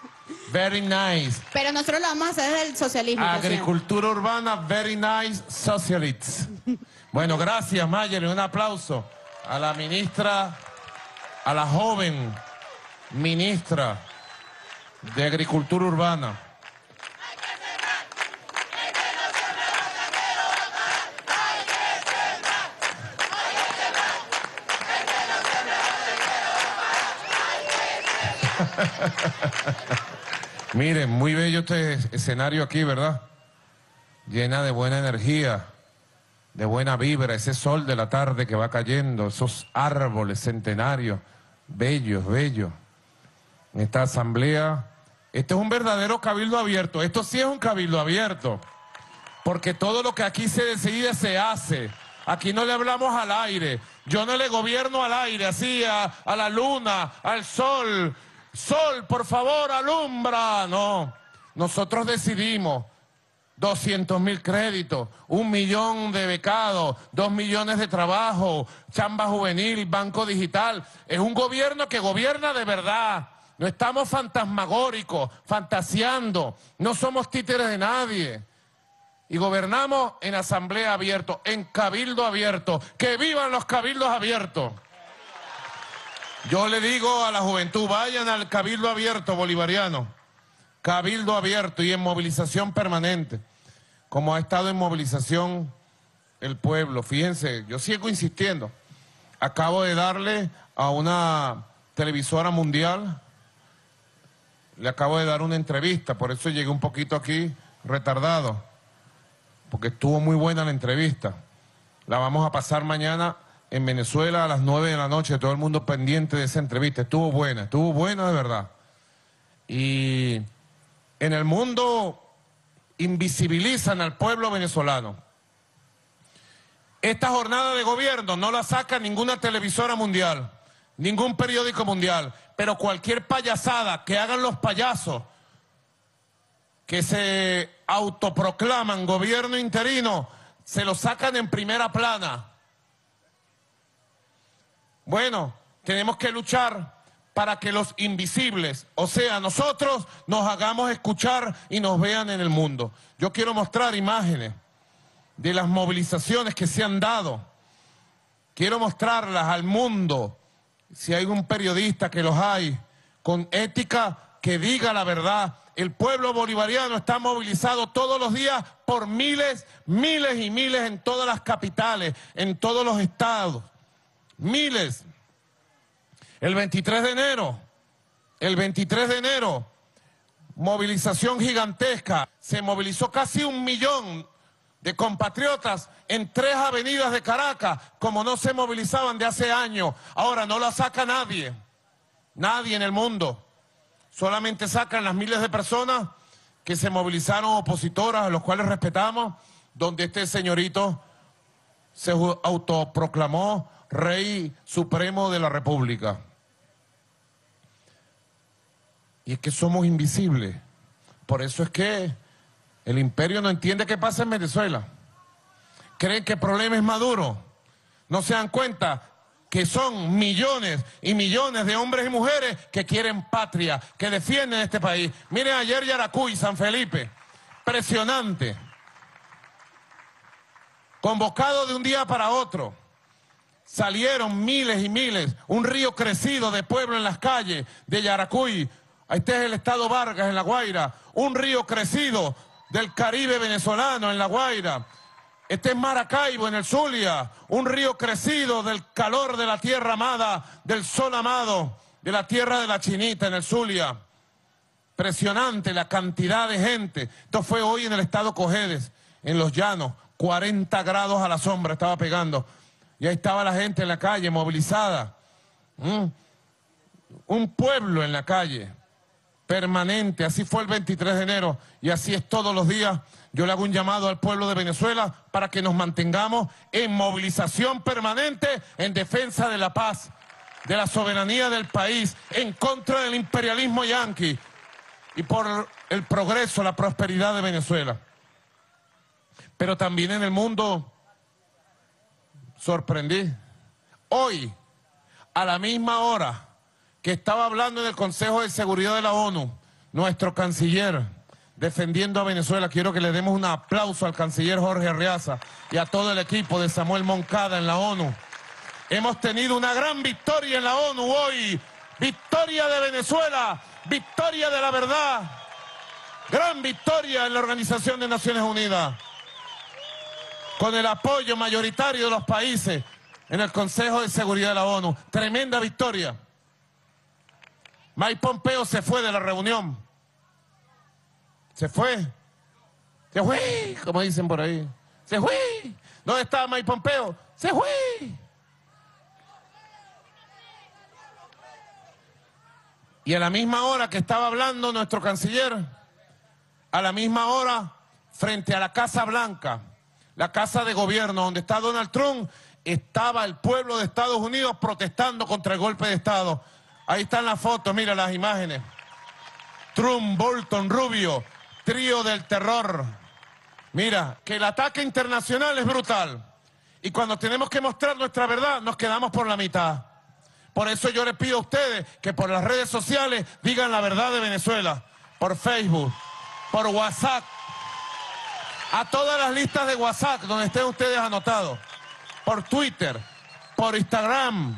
Speaker 5: Very nice.
Speaker 12: Pero nosotros lo vamos a hacer desde el socialismo.
Speaker 5: Agricultura urbana, very nice socialists. Bueno, gracias, Mayerlin. Un aplauso a la ministra, a la joven ministra de Agricultura Urbana. Miren, muy bello este escenario aquí, ¿verdad? Llena de buena energía, de buena vibra, ese sol de la tarde que va cayendo, esos árboles centenarios, bellos, bellos. En esta asamblea, este es un verdadero cabildo abierto, esto sí es un cabildo abierto, porque todo lo que aquí se decide se hace. Aquí no le hablamos al aire, yo no le gobierno al aire, así a, a la luna, al sol. Sol, por favor, alumbra. No, nosotros decidimos doscientos mil créditos, un millón de becados, dos millones de trabajo, chamba juvenil, banco digital. Es un gobierno que gobierna de verdad. No estamos fantasmagóricos, fantaseando. No somos títeres de nadie. Y gobernamos en asamblea abierto, en cabildo abierto. ¡Que vivan los cabildos abiertos! Yo le digo a la juventud, vayan al cabildo abierto bolivariano. Cabildo abierto y en movilización permanente. Como ha estado en movilización el pueblo. Fíjense, yo sigo insistiendo. Acabo de darle a una televisora mundial, le acabo de dar una entrevista, por eso llegué un poquito aquí retardado, porque estuvo muy buena la entrevista. La vamos a pasar mañana en Venezuela a las nueve de la noche, todo el mundo pendiente de esa entrevista. Estuvo buena, estuvo buena de verdad. Y en el mundo invisibilizan al pueblo venezolano. Esta jornada de gobierno no la saca ninguna televisora mundial, ningún periódico mundial, pero cualquier payasada que hagan los payasos que se autoproclaman gobierno interino, se lo sacan en primera plana. Bueno, tenemos que luchar para que los invisibles, o sea, nosotros nos hagamos escuchar y nos vean en el mundo. Yo quiero mostrar imágenes de las movilizaciones que se han dado. Quiero mostrarlas al mundo. Si hay un periodista, que los hay, con ética, que diga la verdad. El pueblo bolivariano está movilizado todos los días por miles, miles y miles en todas las capitales, en todos los estados. Miles. El veintitrés de enero, el veintitrés de enero, movilización gigantesca. Se movilizó casi un millón de compatriotas en tres avenidas de Caracas, como no se movilizaban de hace años. Ahora no la saca nadie, nadie en el mundo. Solamente sacan las miles de personas que se movilizaron opositoras, a los cuales respetamos, donde este señorito se autoproclamó Rey Supremo de la República. Y es que somos invisibles. Por eso es que el imperio no entiende qué pasa en Venezuela. Creen que el problema es Maduro. No se dan cuenta que son millones y millones de hombres y mujeres que quieren patria, que defienden este país. Miren ayer Yaracuy, San Felipe, impresionante. Convocado de un día para otro. Salieron miles y miles, un río crecido de pueblo en las calles de Yaracuy. Este es el estado Vargas en La Guaira, un río crecido del Caribe venezolano en La Guaira. Este es Maracaibo en el Zulia, un río crecido del calor de la tierra amada, del sol amado, de la tierra de la Chinita en el Zulia. Impresionante la cantidad de gente. Esto fue hoy en el estado Cojedes, en Los Llanos, cuarenta grados a la sombra estaba pegando. Y ahí estaba la gente en la calle, movilizada. ¿Mm? Un pueblo en la calle, permanente. Así fue el veintitrés de enero y así es todos los días. Yo le hago un llamado al pueblo de Venezuela para que nos mantengamos en movilización permanente en defensa de la paz, de la soberanía del país, en contra del imperialismo yanqui y por el progreso, la prosperidad de Venezuela. Pero también en el mundo sorprendí. Hoy, a la misma hora que estaba hablando en el Consejo de Seguridad de la ONU, nuestro canciller, defendiendo a Venezuela, quiero que le demos un aplauso al canciller Jorge Arriaza y a todo el equipo de Samuel Moncada en la ONU. Hemos tenido una gran victoria en la ONU hoy, victoria de Venezuela, victoria de la verdad, gran victoria en la Organización de Naciones Unidas, con el apoyo mayoritario de los países en el Consejo de Seguridad de la ONU. Tremenda victoria. Mike Pompeo se fue de la reunión. Se fue. Se fue, como dicen por ahí. Se fue. ¿Dónde está Mike Pompeo? Se fue. Y a la misma hora que estaba hablando nuestro canciller, a la misma hora, frente a la Casa Blanca, la casa de gobierno donde está Donald Trump, estaba el pueblo de Estados Unidos protestando contra el golpe de Estado. Ahí están las fotos, mira las imágenes. Trump, Bolton, Rubio, trío del terror. Mira, que el ataque internacional es brutal. Y cuando tenemos que mostrar nuestra verdad, nos quedamos por la mitad. Por eso yo les pido a ustedes que por las redes sociales digan la verdad de Venezuela. Por Facebook, por WhatsApp. a todas las listas de WhatsApp donde estén ustedes anotados, por Twitter, por Instagram.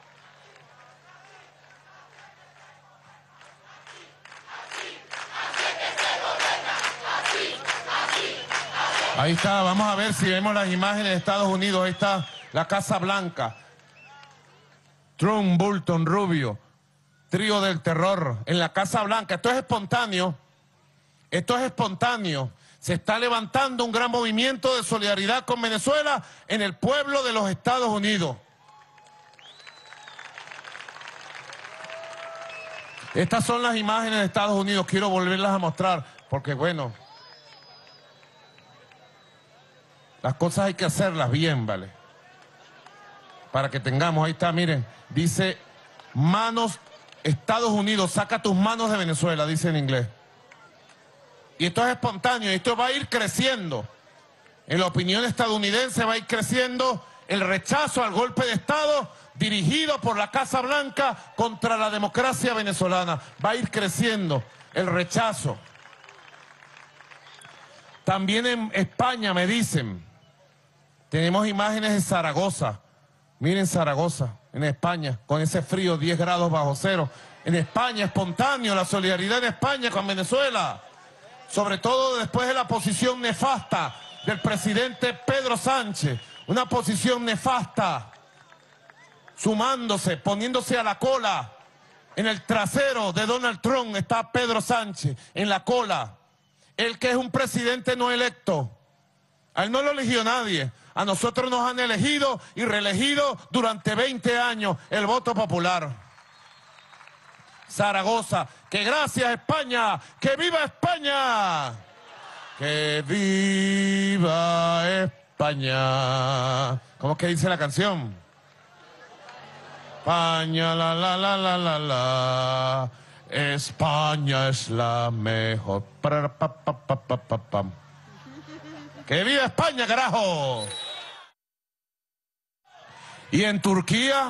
Speaker 5: Ahí está, vamos a ver si vemos las imágenes de Estados Unidos. Ahí está la Casa Blanca. Trump, Bolton, Rubio, trío del terror en la Casa Blanca. Esto es espontáneo. Esto es espontáneo. Se está levantando un gran movimiento de solidaridad con Venezuela en el pueblo de los Estados Unidos. Estas son las imágenes de Estados Unidos. Quiero volverlas a mostrar porque, bueno, las cosas hay que hacerlas bien, ¿vale? Para que tengamos, ahí está, miren, dice, manos, Estados Unidos, saca tus manos de Venezuela, dice en inglés. Y esto es espontáneo, y esto va a ir creciendo. En la opinión estadounidense va a ir creciendo el rechazo al golpe de Estado dirigido por la Casa Blanca contra la democracia venezolana. Va a ir creciendo el rechazo. También en España me dicen, tenemos imágenes de Zaragoza. Miren Zaragoza, en España, con ese frío, diez grados bajo cero. En España, espontáneo, la solidaridad en España con Venezuela. Sobre todo después de la posición nefasta del presidente Pedro Sánchez. Una posición nefasta, sumándose, poniéndose a la cola. En el trasero de Donald Trump está Pedro Sánchez, en la cola. Él que es un presidente no electo. A él no lo eligió nadie. A nosotros nos han elegido y reelegido durante veinte años el voto popular. Zaragoza, que gracias España, que viva España, que viva España. ¿Cómo es que dice la canción? España, la la la la la la, España es la mejor. Pa, pa, pa, pa, pa, pa, pa. ¡Que viva España, carajo! Y en Turquía,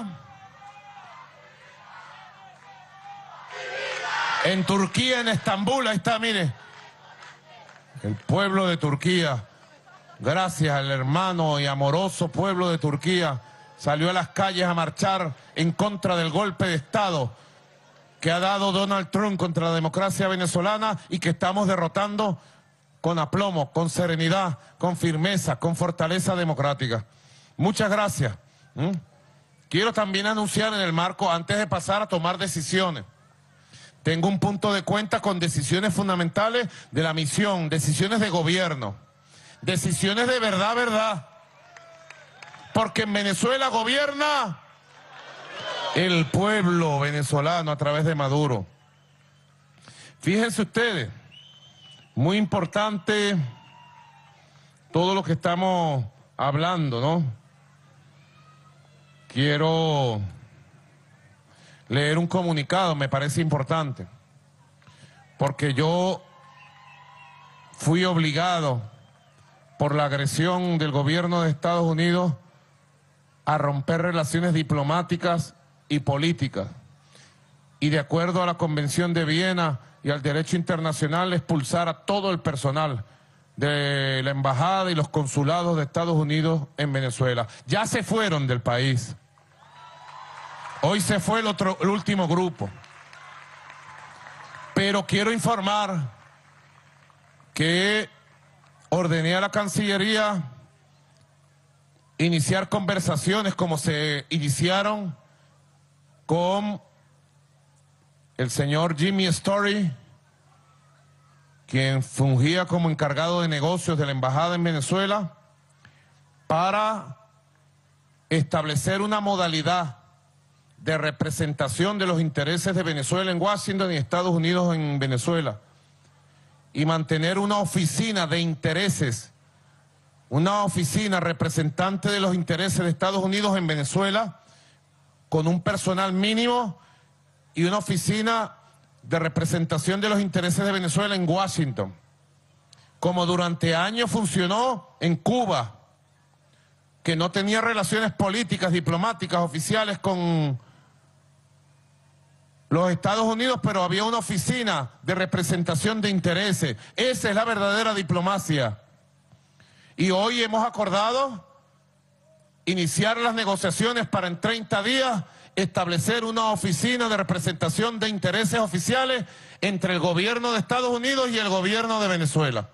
Speaker 5: en Turquía, en Estambul, ahí está, mire, el pueblo de Turquía, gracias al hermano y amoroso pueblo de Turquía, salió a las calles a marchar en contra del golpe de Estado que ha dado Donald Trump contra la democracia venezolana y que estamos derrotando con aplomo, con serenidad, con firmeza, con fortaleza democrática. Muchas gracias. ¿Mm? Quiero también anunciar en el marco, antes de pasar a tomar decisiones, tengo un punto de cuenta con decisiones fundamentales de la misión, decisiones de gobierno, decisiones de verdad, verdad, porque en Venezuela gobierna el pueblo venezolano a través de Maduro. Fíjense ustedes, muy importante todo lo que estamos hablando, ¿no? Quiero leer un comunicado, me parece importante, porque yo fui obligado por la agresión del gobierno de Estados Unidos a romper relaciones diplomáticas y políticas. Y de acuerdo a la Convención de Viena y al derecho internacional, expulsar a todo el personal de la embajada y los consulados de Estados Unidos en Venezuela. Ya se fueron del país. Hoy se fue el, otro, el último grupo. Pero quiero informar que ordené a la Cancillería iniciar conversaciones como se iniciaron con el señor Jimmy Story, quien fungía como encargado de negocios de la embajada en Venezuela, para establecer una modalidad de representación de los intereses de Venezuela en Washington y Estados Unidos en Venezuela, y mantener una oficina de intereses, una oficina representante de los intereses de Estados Unidos en Venezuela, con un personal mínimo, y una oficina de representación de los intereses de Venezuela en Washington, como durante años funcionó en Cuba, que no tenía relaciones políticas, diplomáticas, oficiales con los Estados Unidos, pero había una oficina de representación de intereses. Esa es la verdadera diplomacia. Y hoy hemos acordado iniciar las negociaciones para en treinta días establecer una oficina de representación de intereses oficiales entre el gobierno de Estados Unidos y el gobierno de Venezuela.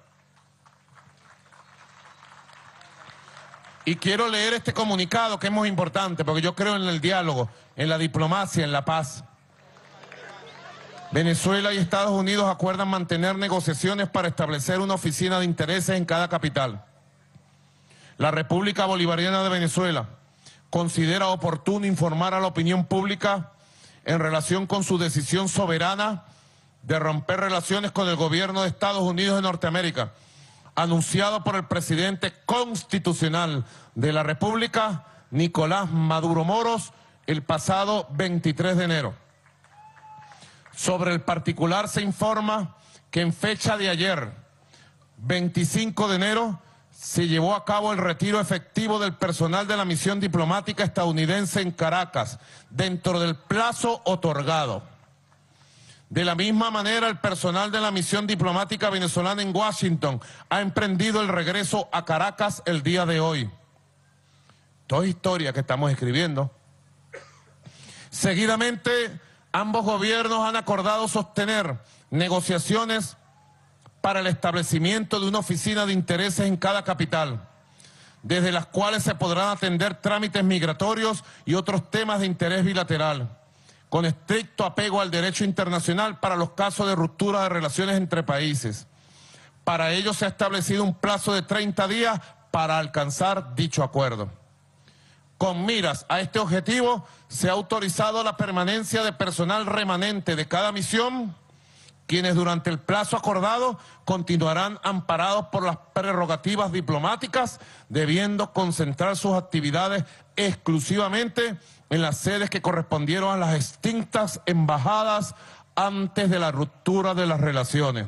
Speaker 5: Y quiero leer este comunicado que es muy importante, porque yo creo en el diálogo, en la diplomacia, en la paz. Venezuela y Estados Unidos acuerdan mantener negociaciones para establecer una oficina de intereses en cada capital. La República Bolivariana de Venezuela considera oportuno informar a la opinión pública en relación con su decisión soberana de romper relaciones con el gobierno de Estados Unidos de Norteamérica, anunciado por el presidente constitucional de la República, Nicolás Maduro Moros, el pasado veintitrés de enero. Sobre el particular se informa que en fecha de ayer, veinticinco de enero, se llevó a cabo el retiro efectivo del personal de la misión diplomática estadounidense en Caracas, dentro del plazo otorgado. De la misma manera, el personal de la misión diplomática venezolana en Washington ha emprendido el regreso a Caracas el día de hoy. Toda historia que estamos escribiendo. Seguidamente, ambos gobiernos han acordado sostener negociaciones para el establecimiento de una oficina de intereses en cada capital, desde las cuales se podrán atender trámites migratorios y otros temas de interés bilateral, con estricto apego al derecho internacional para los casos de ruptura de relaciones entre países. Para ello se ha establecido un plazo de treinta días para alcanzar dicho acuerdo. Con miras a este objetivo, se ha autorizado la permanencia de personal remanente de cada misión, quienes durante el plazo acordado continuarán amparados por las prerrogativas diplomáticas, debiendo concentrar sus actividades exclusivamente en las sedes que correspondieron a las extintas embajadas antes de la ruptura de las relaciones.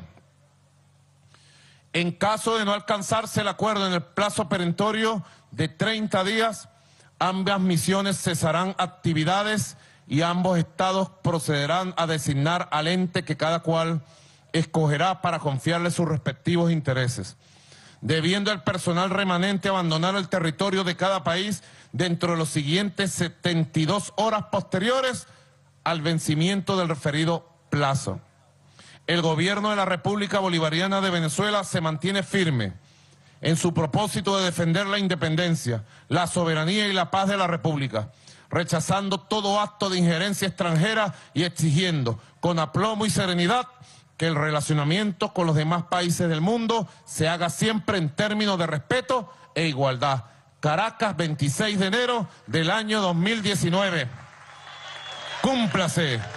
Speaker 5: En caso de no alcanzarse el acuerdo en el plazo perentorio de treinta días, ambas misiones cesarán actividades y ambos estados procederán a designar al ente que cada cual escogerá para confiarle sus respectivos intereses, debiendo el personal remanente abandonar el territorio de cada país dentro de los siguientes setenta y dos horas posteriores al vencimiento del referido plazo. El gobierno de la República Bolivariana de Venezuela se mantiene firme en su propósito de defender la independencia, la soberanía y la paz de la República, rechazando todo acto de injerencia extranjera y exigiendo con aplomo y serenidad que el relacionamiento con los demás países del mundo se haga siempre en términos de respeto e igualdad. Caracas, veintiséis de enero del año dos mil diecinueve. Cúmplase.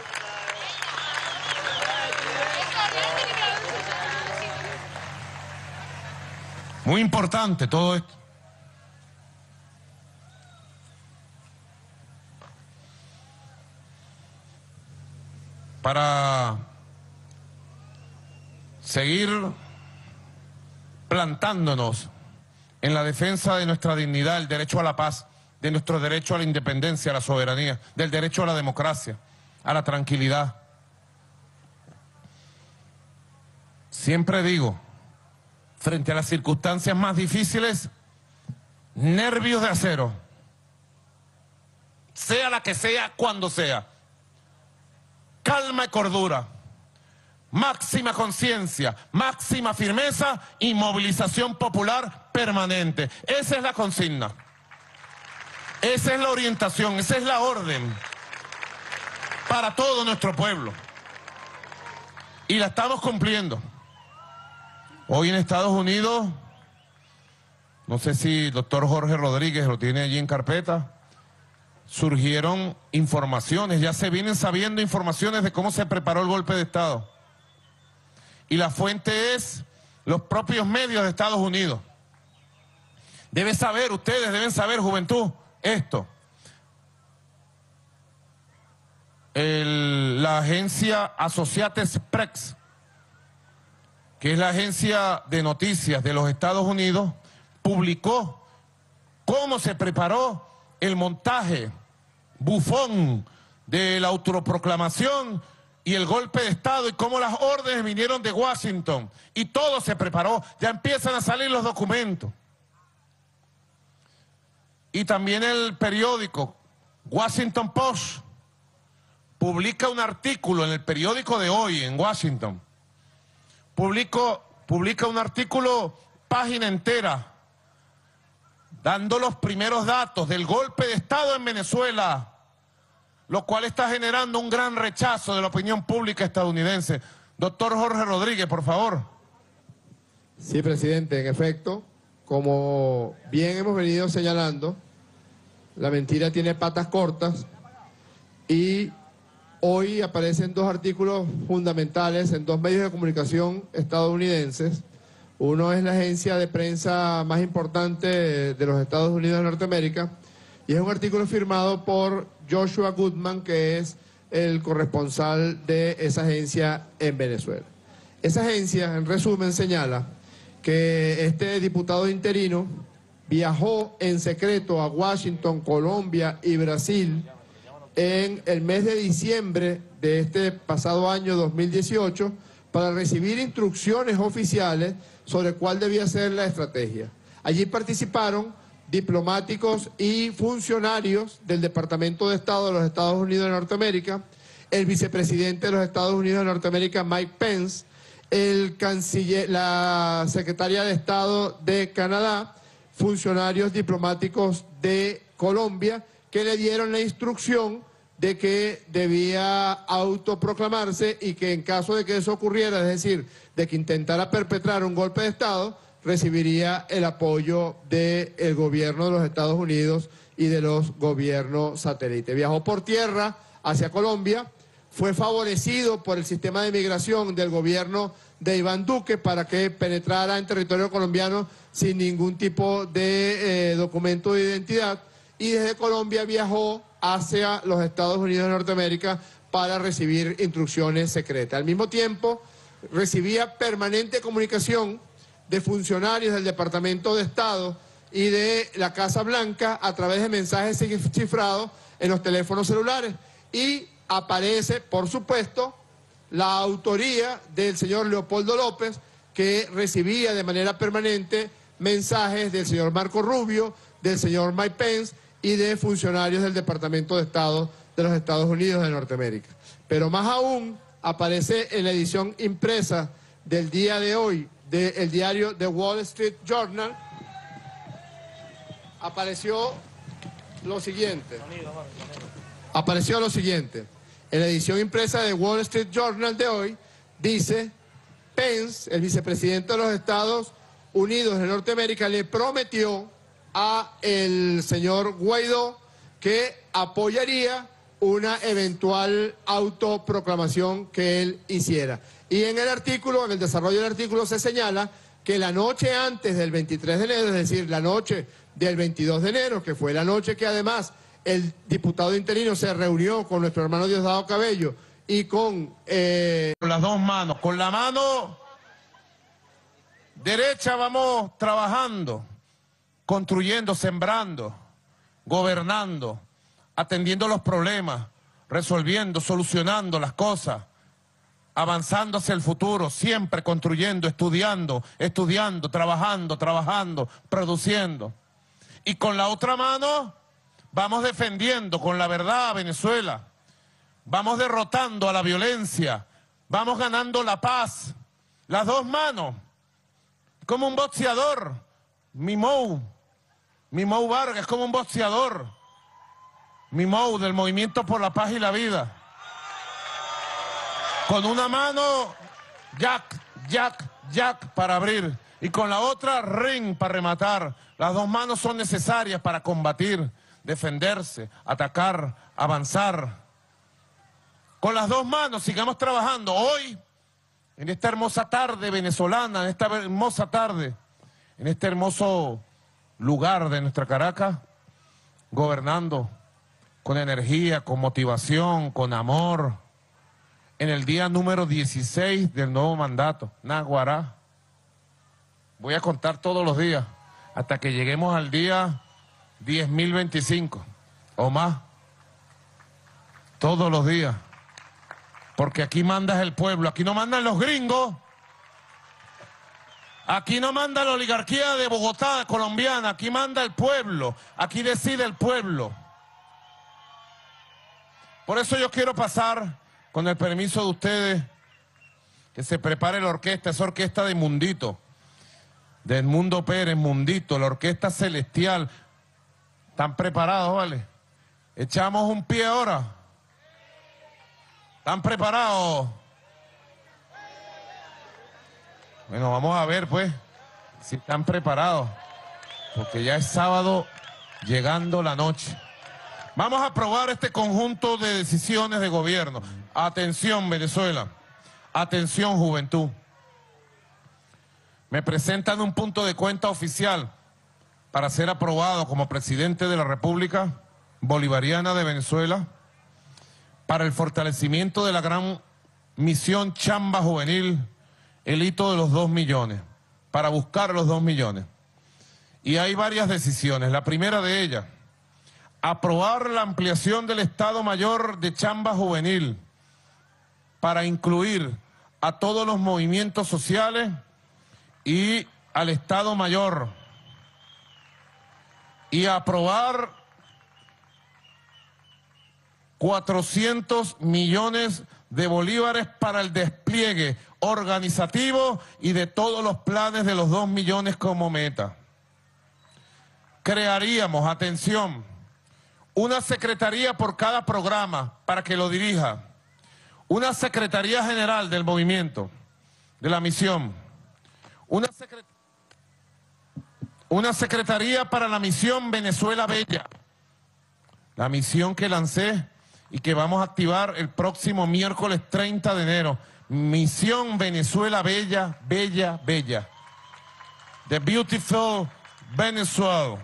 Speaker 5: Muy importante todo esto. Para seguir plantándonos en la defensa de nuestra dignidad, el derecho a la paz, de nuestro derecho a la independencia, a la soberanía, del derecho a la democracia, a la tranquilidad. Siempre digo, frente a las circunstancias más difíciles, nervios de acero, sea la que sea, cuando sea. Calma y cordura, máxima conciencia, máxima firmeza y movilización popular permanente. Esa es la consigna, esa es la orientación, esa es la orden para todo nuestro pueblo. Y la estamos cumpliendo. Hoy en Estados Unidos, no sé si el doctor Jorge Rodríguez lo tiene allí en carpeta, surgieron informaciones, ya se vienen sabiendo informaciones de cómo se preparó el golpe de Estado. Y la fuente es los propios medios de Estados Unidos. Deben saber, ustedes deben saber, juventud, esto. El, la agencia Associated Press, que es la agencia de noticias de los Estados Unidos, publicó cómo se preparó el montaje bufón de la autoproclamación y el golpe de Estado y cómo las órdenes vinieron de Washington y todo se preparó. Ya empiezan a salir los documentos. Y también el periódico Washington Post publica un artículo en el periódico de hoy en Washington. Publico, publica un artículo, página entera, dando los primeros datos del golpe de Estado en Venezuela, lo cual está generando un gran rechazo de la opinión pública estadounidense. Doctor Jorge Rodríguez, por favor.
Speaker 13: Sí, presidente, en efecto, como bien hemos venido señalando, la mentira tiene patas cortas y hoy aparecen dos artículos fundamentales en dos medios de comunicación estadounidenses. Uno es la agencia de prensa más importante de los Estados Unidos de Norteamérica y es un artículo firmado por Joshua Goodman, que es el corresponsal de esa agencia en Venezuela. Esa agencia, en resumen, señala que este diputado interino viajó en secreto a Washington, Colombia y Brasil en el mes de diciembre de este pasado año dos mil dieciocho para recibir instrucciones oficiales sobre cuál debía ser la estrategia. Allí participaron diplomáticos y funcionarios del Departamento de Estado de los Estados Unidos de Norteamérica, el vicepresidente de los Estados Unidos de Norteamérica, Mike Pence, el canciller, la secretaria de Estado de Canadá, funcionarios diplomáticos de Colombia, que le dieron la instrucción de que debía autoproclamarse y que en caso de que eso ocurriera, es decir, de que intentara perpetrar un golpe de Estado, recibiría el apoyo del gobierno de los Estados Unidos y de los gobiernos satélites. Viajó por tierra hacia Colombia, fue favorecido por el sistema de migración del gobierno de Iván Duque para que penetrara en territorio colombiano sin ningún tipo de eh, documento de identidad, y desde Colombia viajó hacia los Estados Unidos de Norteamérica para recibir instrucciones secretas. Al mismo tiempo, recibía permanente comunicación de funcionarios del Departamento de Estado y de la Casa Blanca a través de mensajes cifrados en los teléfonos celulares. Y aparece, por supuesto, la autoría del señor Leopoldo López, que recibía de manera permanente mensajes del señor Marco Rubio, del señor Mike Pence y de funcionarios del Departamento de Estado de los Estados Unidos de Norteamérica. Pero más aún, aparece en la edición impresa del día de hoy del diario The Wall Street Journal, apareció lo siguiente. Apareció lo siguiente. En la edición impresa de Wall Street Journal de hoy, dice: Pence, el vicepresidente de los Estados Unidos de Norteamérica, le prometió a el señor Guaidó que apoyaría una eventual autoproclamación que él hiciera. Y en el artículo, en el desarrollo del artículo, se señala que la noche antes del veintitrés de enero, es decir, la noche del veintidós de enero, que fue la noche que además el diputado interino se reunió con nuestro hermano Diosdado Cabello y con... Eh...
Speaker 5: Con las dos manos, con la mano derecha vamos trabajando, construyendo, sembrando, gobernando, atendiendo los problemas, resolviendo, solucionando las cosas, avanzando hacia el futuro, siempre construyendo, estudiando, estudiando, trabajando, trabajando, produciendo. Y con la otra mano vamos defendiendo con la verdad a Venezuela, vamos derrotando a la violencia, vamos ganando la paz. Las dos manos, como un boxeador, Mimou, Mimou Vargas, como un boxeador, Mimou del Movimiento por la Paz y la Vida. Con una mano, jack, jack, jack para abrir. Y con la otra, ring para rematar. Las dos manos son necesarias para combatir, defenderse, atacar, avanzar. Con las dos manos sigamos trabajando. Hoy, en esta hermosa tarde venezolana, en esta hermosa tarde, en este hermoso lugar de nuestra Caracas, gobernando con energía, con motivación, con amor, en el día número dieciséis del nuevo mandato, Naguará. Voy a contar todos los días, hasta que lleguemos al día diez mil veinticinco, o más, todos los días, porque aquí mandas el pueblo, aquí no mandan los gringos, Aquí no manda la oligarquía de Bogotá colombiana, aquí manda el pueblo, aquí decide el pueblo. Por eso yo quiero pasar, con el permiso de ustedes, que se prepare la orquesta, esa orquesta de Mundito, de Edmundo Pérez, Mundito, la orquesta celestial. ¿Están preparados, vale? Echamos un pie ahora. ¿Están preparados? Bueno, vamos a ver, pues, si están preparados, porque ya es sábado, llegando la noche. Vamos a aprobar este conjunto de decisiones de gobierno. Atención, Venezuela. Atención, juventud. Me presentan un punto de cuenta oficial para ser aprobado como presidente de la República Bolivariana de Venezuela para el fortalecimiento de la gran misión Chamba Juvenil, el hito de los dos millones, para buscar los dos millones. Y hay varias decisiones. La primera de ellas, aprobar la ampliación del Estado Mayor de Chamba Juvenil para incluir a todos los movimientos sociales y al Estado Mayor. Y aprobar cuatrocientos millones de bolívares para el despliegue organizativo y de todos los planes de los dos millones como meta. Crearíamos, atención, una secretaría por cada programa para que lo dirija, una secretaría general del movimiento, de la misión, una, secret una secretaría para la misión Venezuela Bella, la misión que lancé y que vamos a activar el próximo miércoles treinta de enero. Misión Venezuela Bella, Bella, Bella. The Beautiful Venezuela.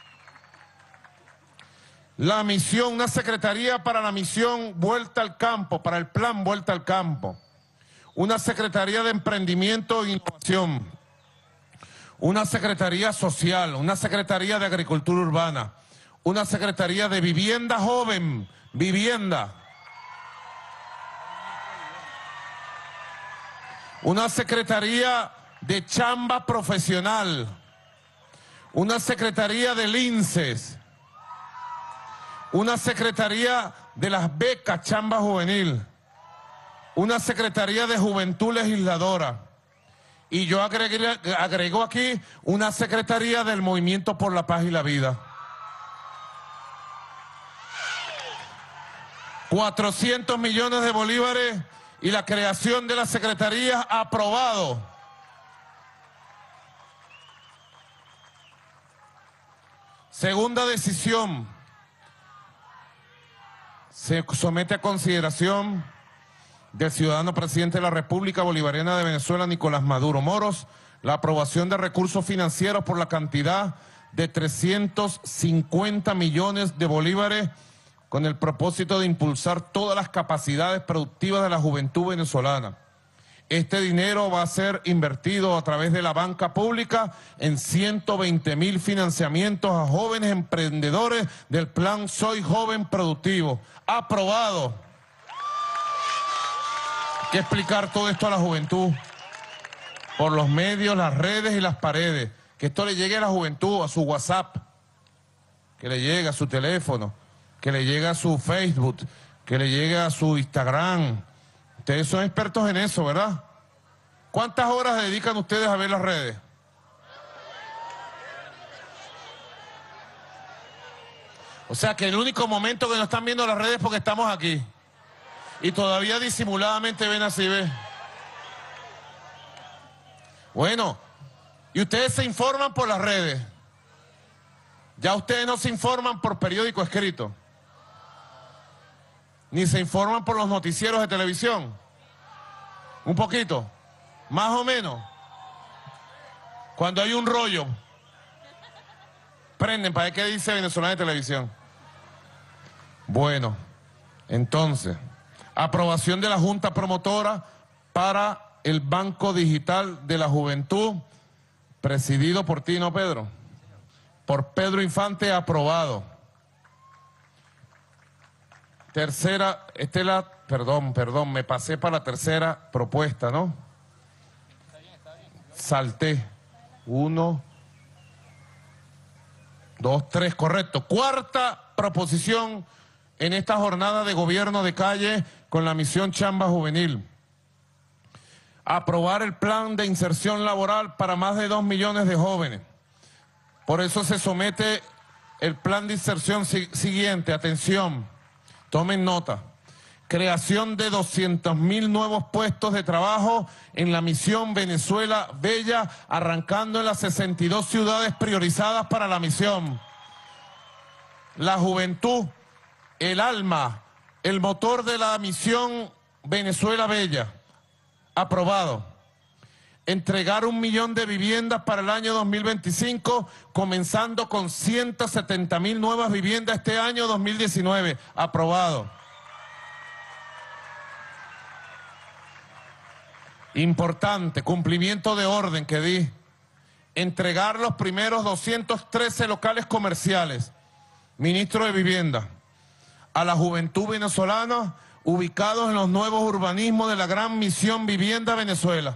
Speaker 5: La misión, una secretaría para la misión Vuelta al Campo, para el plan Vuelta al Campo. Una secretaría de Emprendimiento e Innovación. Una secretaría social, una secretaría de Agricultura Urbana. Una secretaría de Vivienda Joven, vivienda. Una secretaría de Chamba Profesional. Una secretaría de linces. Una secretaría de las becas Chamba Juvenil. Una secretaría de Juventud Legisladora. Y yo agregué, agrego aquí una secretaría del Movimiento por la Paz y la Vida. cuatrocientos millones de bolívares y la creación de la secretaría aprobado. Segunda decisión. Se somete a consideración del ciudadano presidente de la República Bolivariana de Venezuela, Nicolás Maduro Moros, la aprobación de recursos financieros por la cantidad de trescientos cincuenta millones de bolívares con el propósito de impulsar todas las capacidades productivas de la juventud venezolana. Este dinero va a ser invertido a través de la banca pública en ciento veinte mil financiamientos a jóvenes emprendedores del plan Soy Joven Productivo. Aprobado. Hay que explicar todo esto a la juventud por los medios, las redes y las paredes. Que esto le llegue a la juventud, a su WhatsApp, que le llegue a su teléfono, que le llegue a su Facebook, que le llegue a su Instagram. Ustedes son expertos en eso, ¿verdad? ¿Cuántas horas dedican ustedes a ver las redes? O sea que el único momento que no están viendo las redes es porque estamos aquí. Y todavía disimuladamente ven así, ¿ves? Bueno, y ustedes se informan por las redes. Ya ustedes no se informan por periódico escrito. Ni se informan por los noticieros de televisión. Un poquito, más o menos. Cuando hay un rollo, prenden para ver qué dice Venezolana de Televisión. Bueno, entonces, aprobación de la Junta Promotora para el Banco Digital de la Juventud, presidido por ti, ¿no, Pedro? Por Pedro Infante, aprobado. Tercera, esta es la, perdón, perdón, me pasé para la tercera propuesta, ¿no? salté. Uno, dos, tres, correcto. Cuarta proposición en esta jornada de gobierno de calle con la misión Chamba Juvenil. Aprobar el plan de inserción laboral para más de dos millones de jóvenes. Por eso se somete el plan de inserción si- siguiente. Atención, tomen nota. Creación de doscientos mil nuevos puestos de trabajo en la misión Venezuela Bella, arrancando en las sesenta y dos ciudades priorizadas para la misión. La juventud, el alma, el motor de la misión Venezuela Bella. Aprobado. Entregar un millón de viviendas para el año dos mil veinticinco, comenzando con ciento setenta mil nuevas viviendas este año dos mil diecinueve. Aprobado. Importante, cumplimiento de orden que di. Entregar los primeros doscientos trece locales comerciales, ministro de Vivienda, a la juventud venezolana ubicados en los nuevos urbanismos de la gran misión Vivienda Venezuela.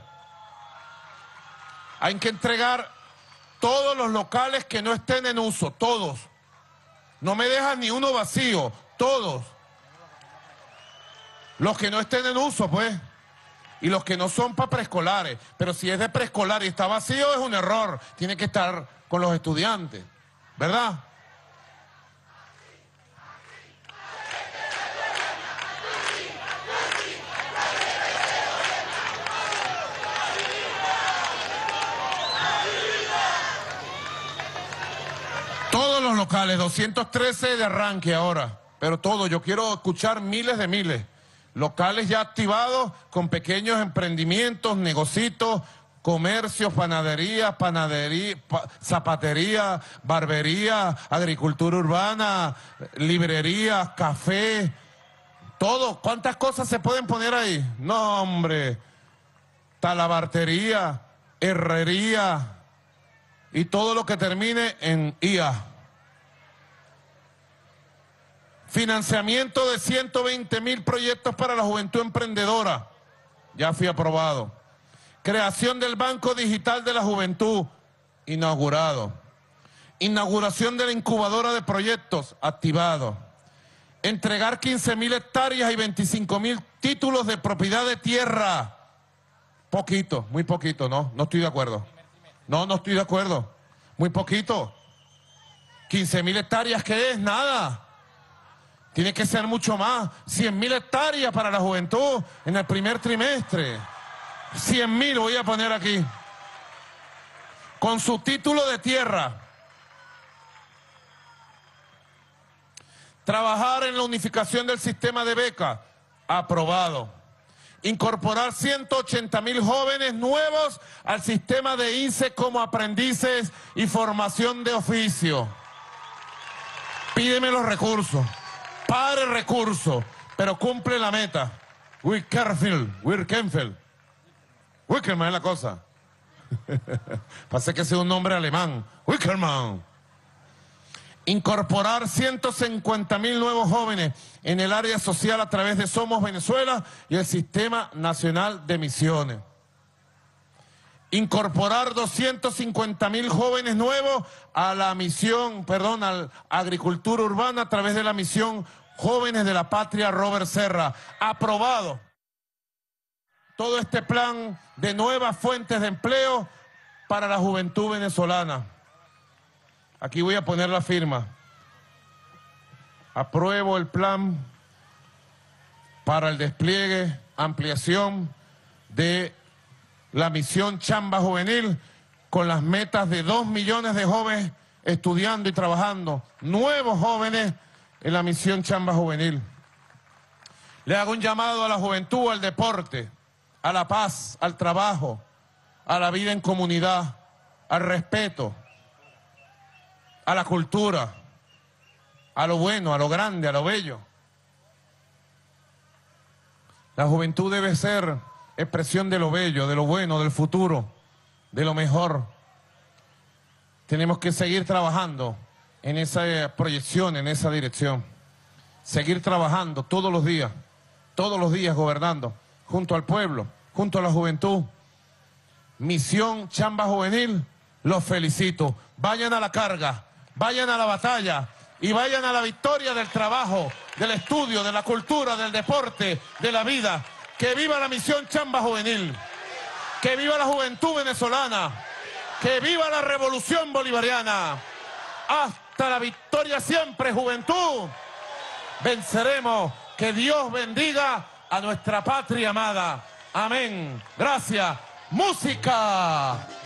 Speaker 5: Hay que entregar todos los locales que no estén en uso, todos. No me dejan ni uno vacío, todos. Los que no estén en uso, pues. Y los que no son para preescolares. Pero si es de preescolar y está vacío, es un error. Tiene que estar con los estudiantes, ¿verdad? Todos los locales, doscientos trece de arranque ahora, pero todo, yo quiero escuchar miles de miles. Locales ya activados con pequeños emprendimientos, negocios, comercios, panadería, panadería, pa, zapatería, barbería, agricultura urbana, librería, café, todo. ¿Cuántas cosas se pueden poner ahí? No, hombre, talabartería, herrería y todo lo que termine en I A. Financiamiento de ciento veinte mil proyectos para la juventud emprendedora. Ya fui aprobado. Creación del Banco Digital de la Juventud. Inaugurado. Inauguración de la incubadora de proyectos. Activado. Entregar quince mil hectáreas y veinticinco mil títulos de propiedad de tierra. Poquito, muy poquito, no, no estoy de acuerdo. No, no estoy de acuerdo. Muy poquito. quince mil hectáreas, ¿qué es? Nada. Tiene que ser mucho más. cien mil hectáreas para la juventud en el primer trimestre. cien mil voy a poner aquí. Con su título de tierra. Trabajar en la unificación del sistema de becas. Aprobado. Incorporar ciento ochenta mil jóvenes nuevos al sistema de I N S E E como aprendices y formación de oficio. Pídeme los recursos. Pare recursos, pero cumple la meta. Wickerfield, Wirkenfeld. Wickerman es la cosa. Parece que sea un nombre alemán. Wickerman. Incorporar ciento cincuenta mil nuevos jóvenes en el área social a través de Somos Venezuela y el Sistema Nacional de Misiones. Incorporar doscientos cincuenta mil jóvenes nuevos a la misión, perdón, a la agricultura urbana a través de la misión Jóvenes de la Patria Robert Serra. Aprobado. Todo este plan de nuevas fuentes de empleo para la juventud venezolana. Aquí voy a poner la firma. Apruebo el plan para el despliegue, ampliación de la misión Chamba Juvenil con las metas de dos millones de jóvenes estudiando y trabajando, nuevos jóvenes en la misión Chamba Juvenil. Le hago un llamado a la juventud, al deporte, a la paz, al trabajo, a la vida en comunidad, al respeto, a la cultura, a lo bueno, a lo grande, a lo bello. La juventud debe ser expresión de lo bello, de lo bueno, del futuro, de lo mejor. Tenemos que seguir trabajando en esa proyección, en esa dirección. Seguir trabajando todos los días, todos los días gobernando, junto al pueblo, junto a la juventud. Misión Chamba Juvenil, los felicito. Vayan a la carga, vayan a la batalla y vayan a la victoria del trabajo, del estudio, de la cultura, del deporte, de la vida. Que viva la Misión Chamba Juvenil, que viva la juventud venezolana, que viva la revolución bolivariana. Hasta la victoria siempre, juventud. Venceremos. Que Dios bendiga a nuestra patria amada. Amén. Gracias. Música.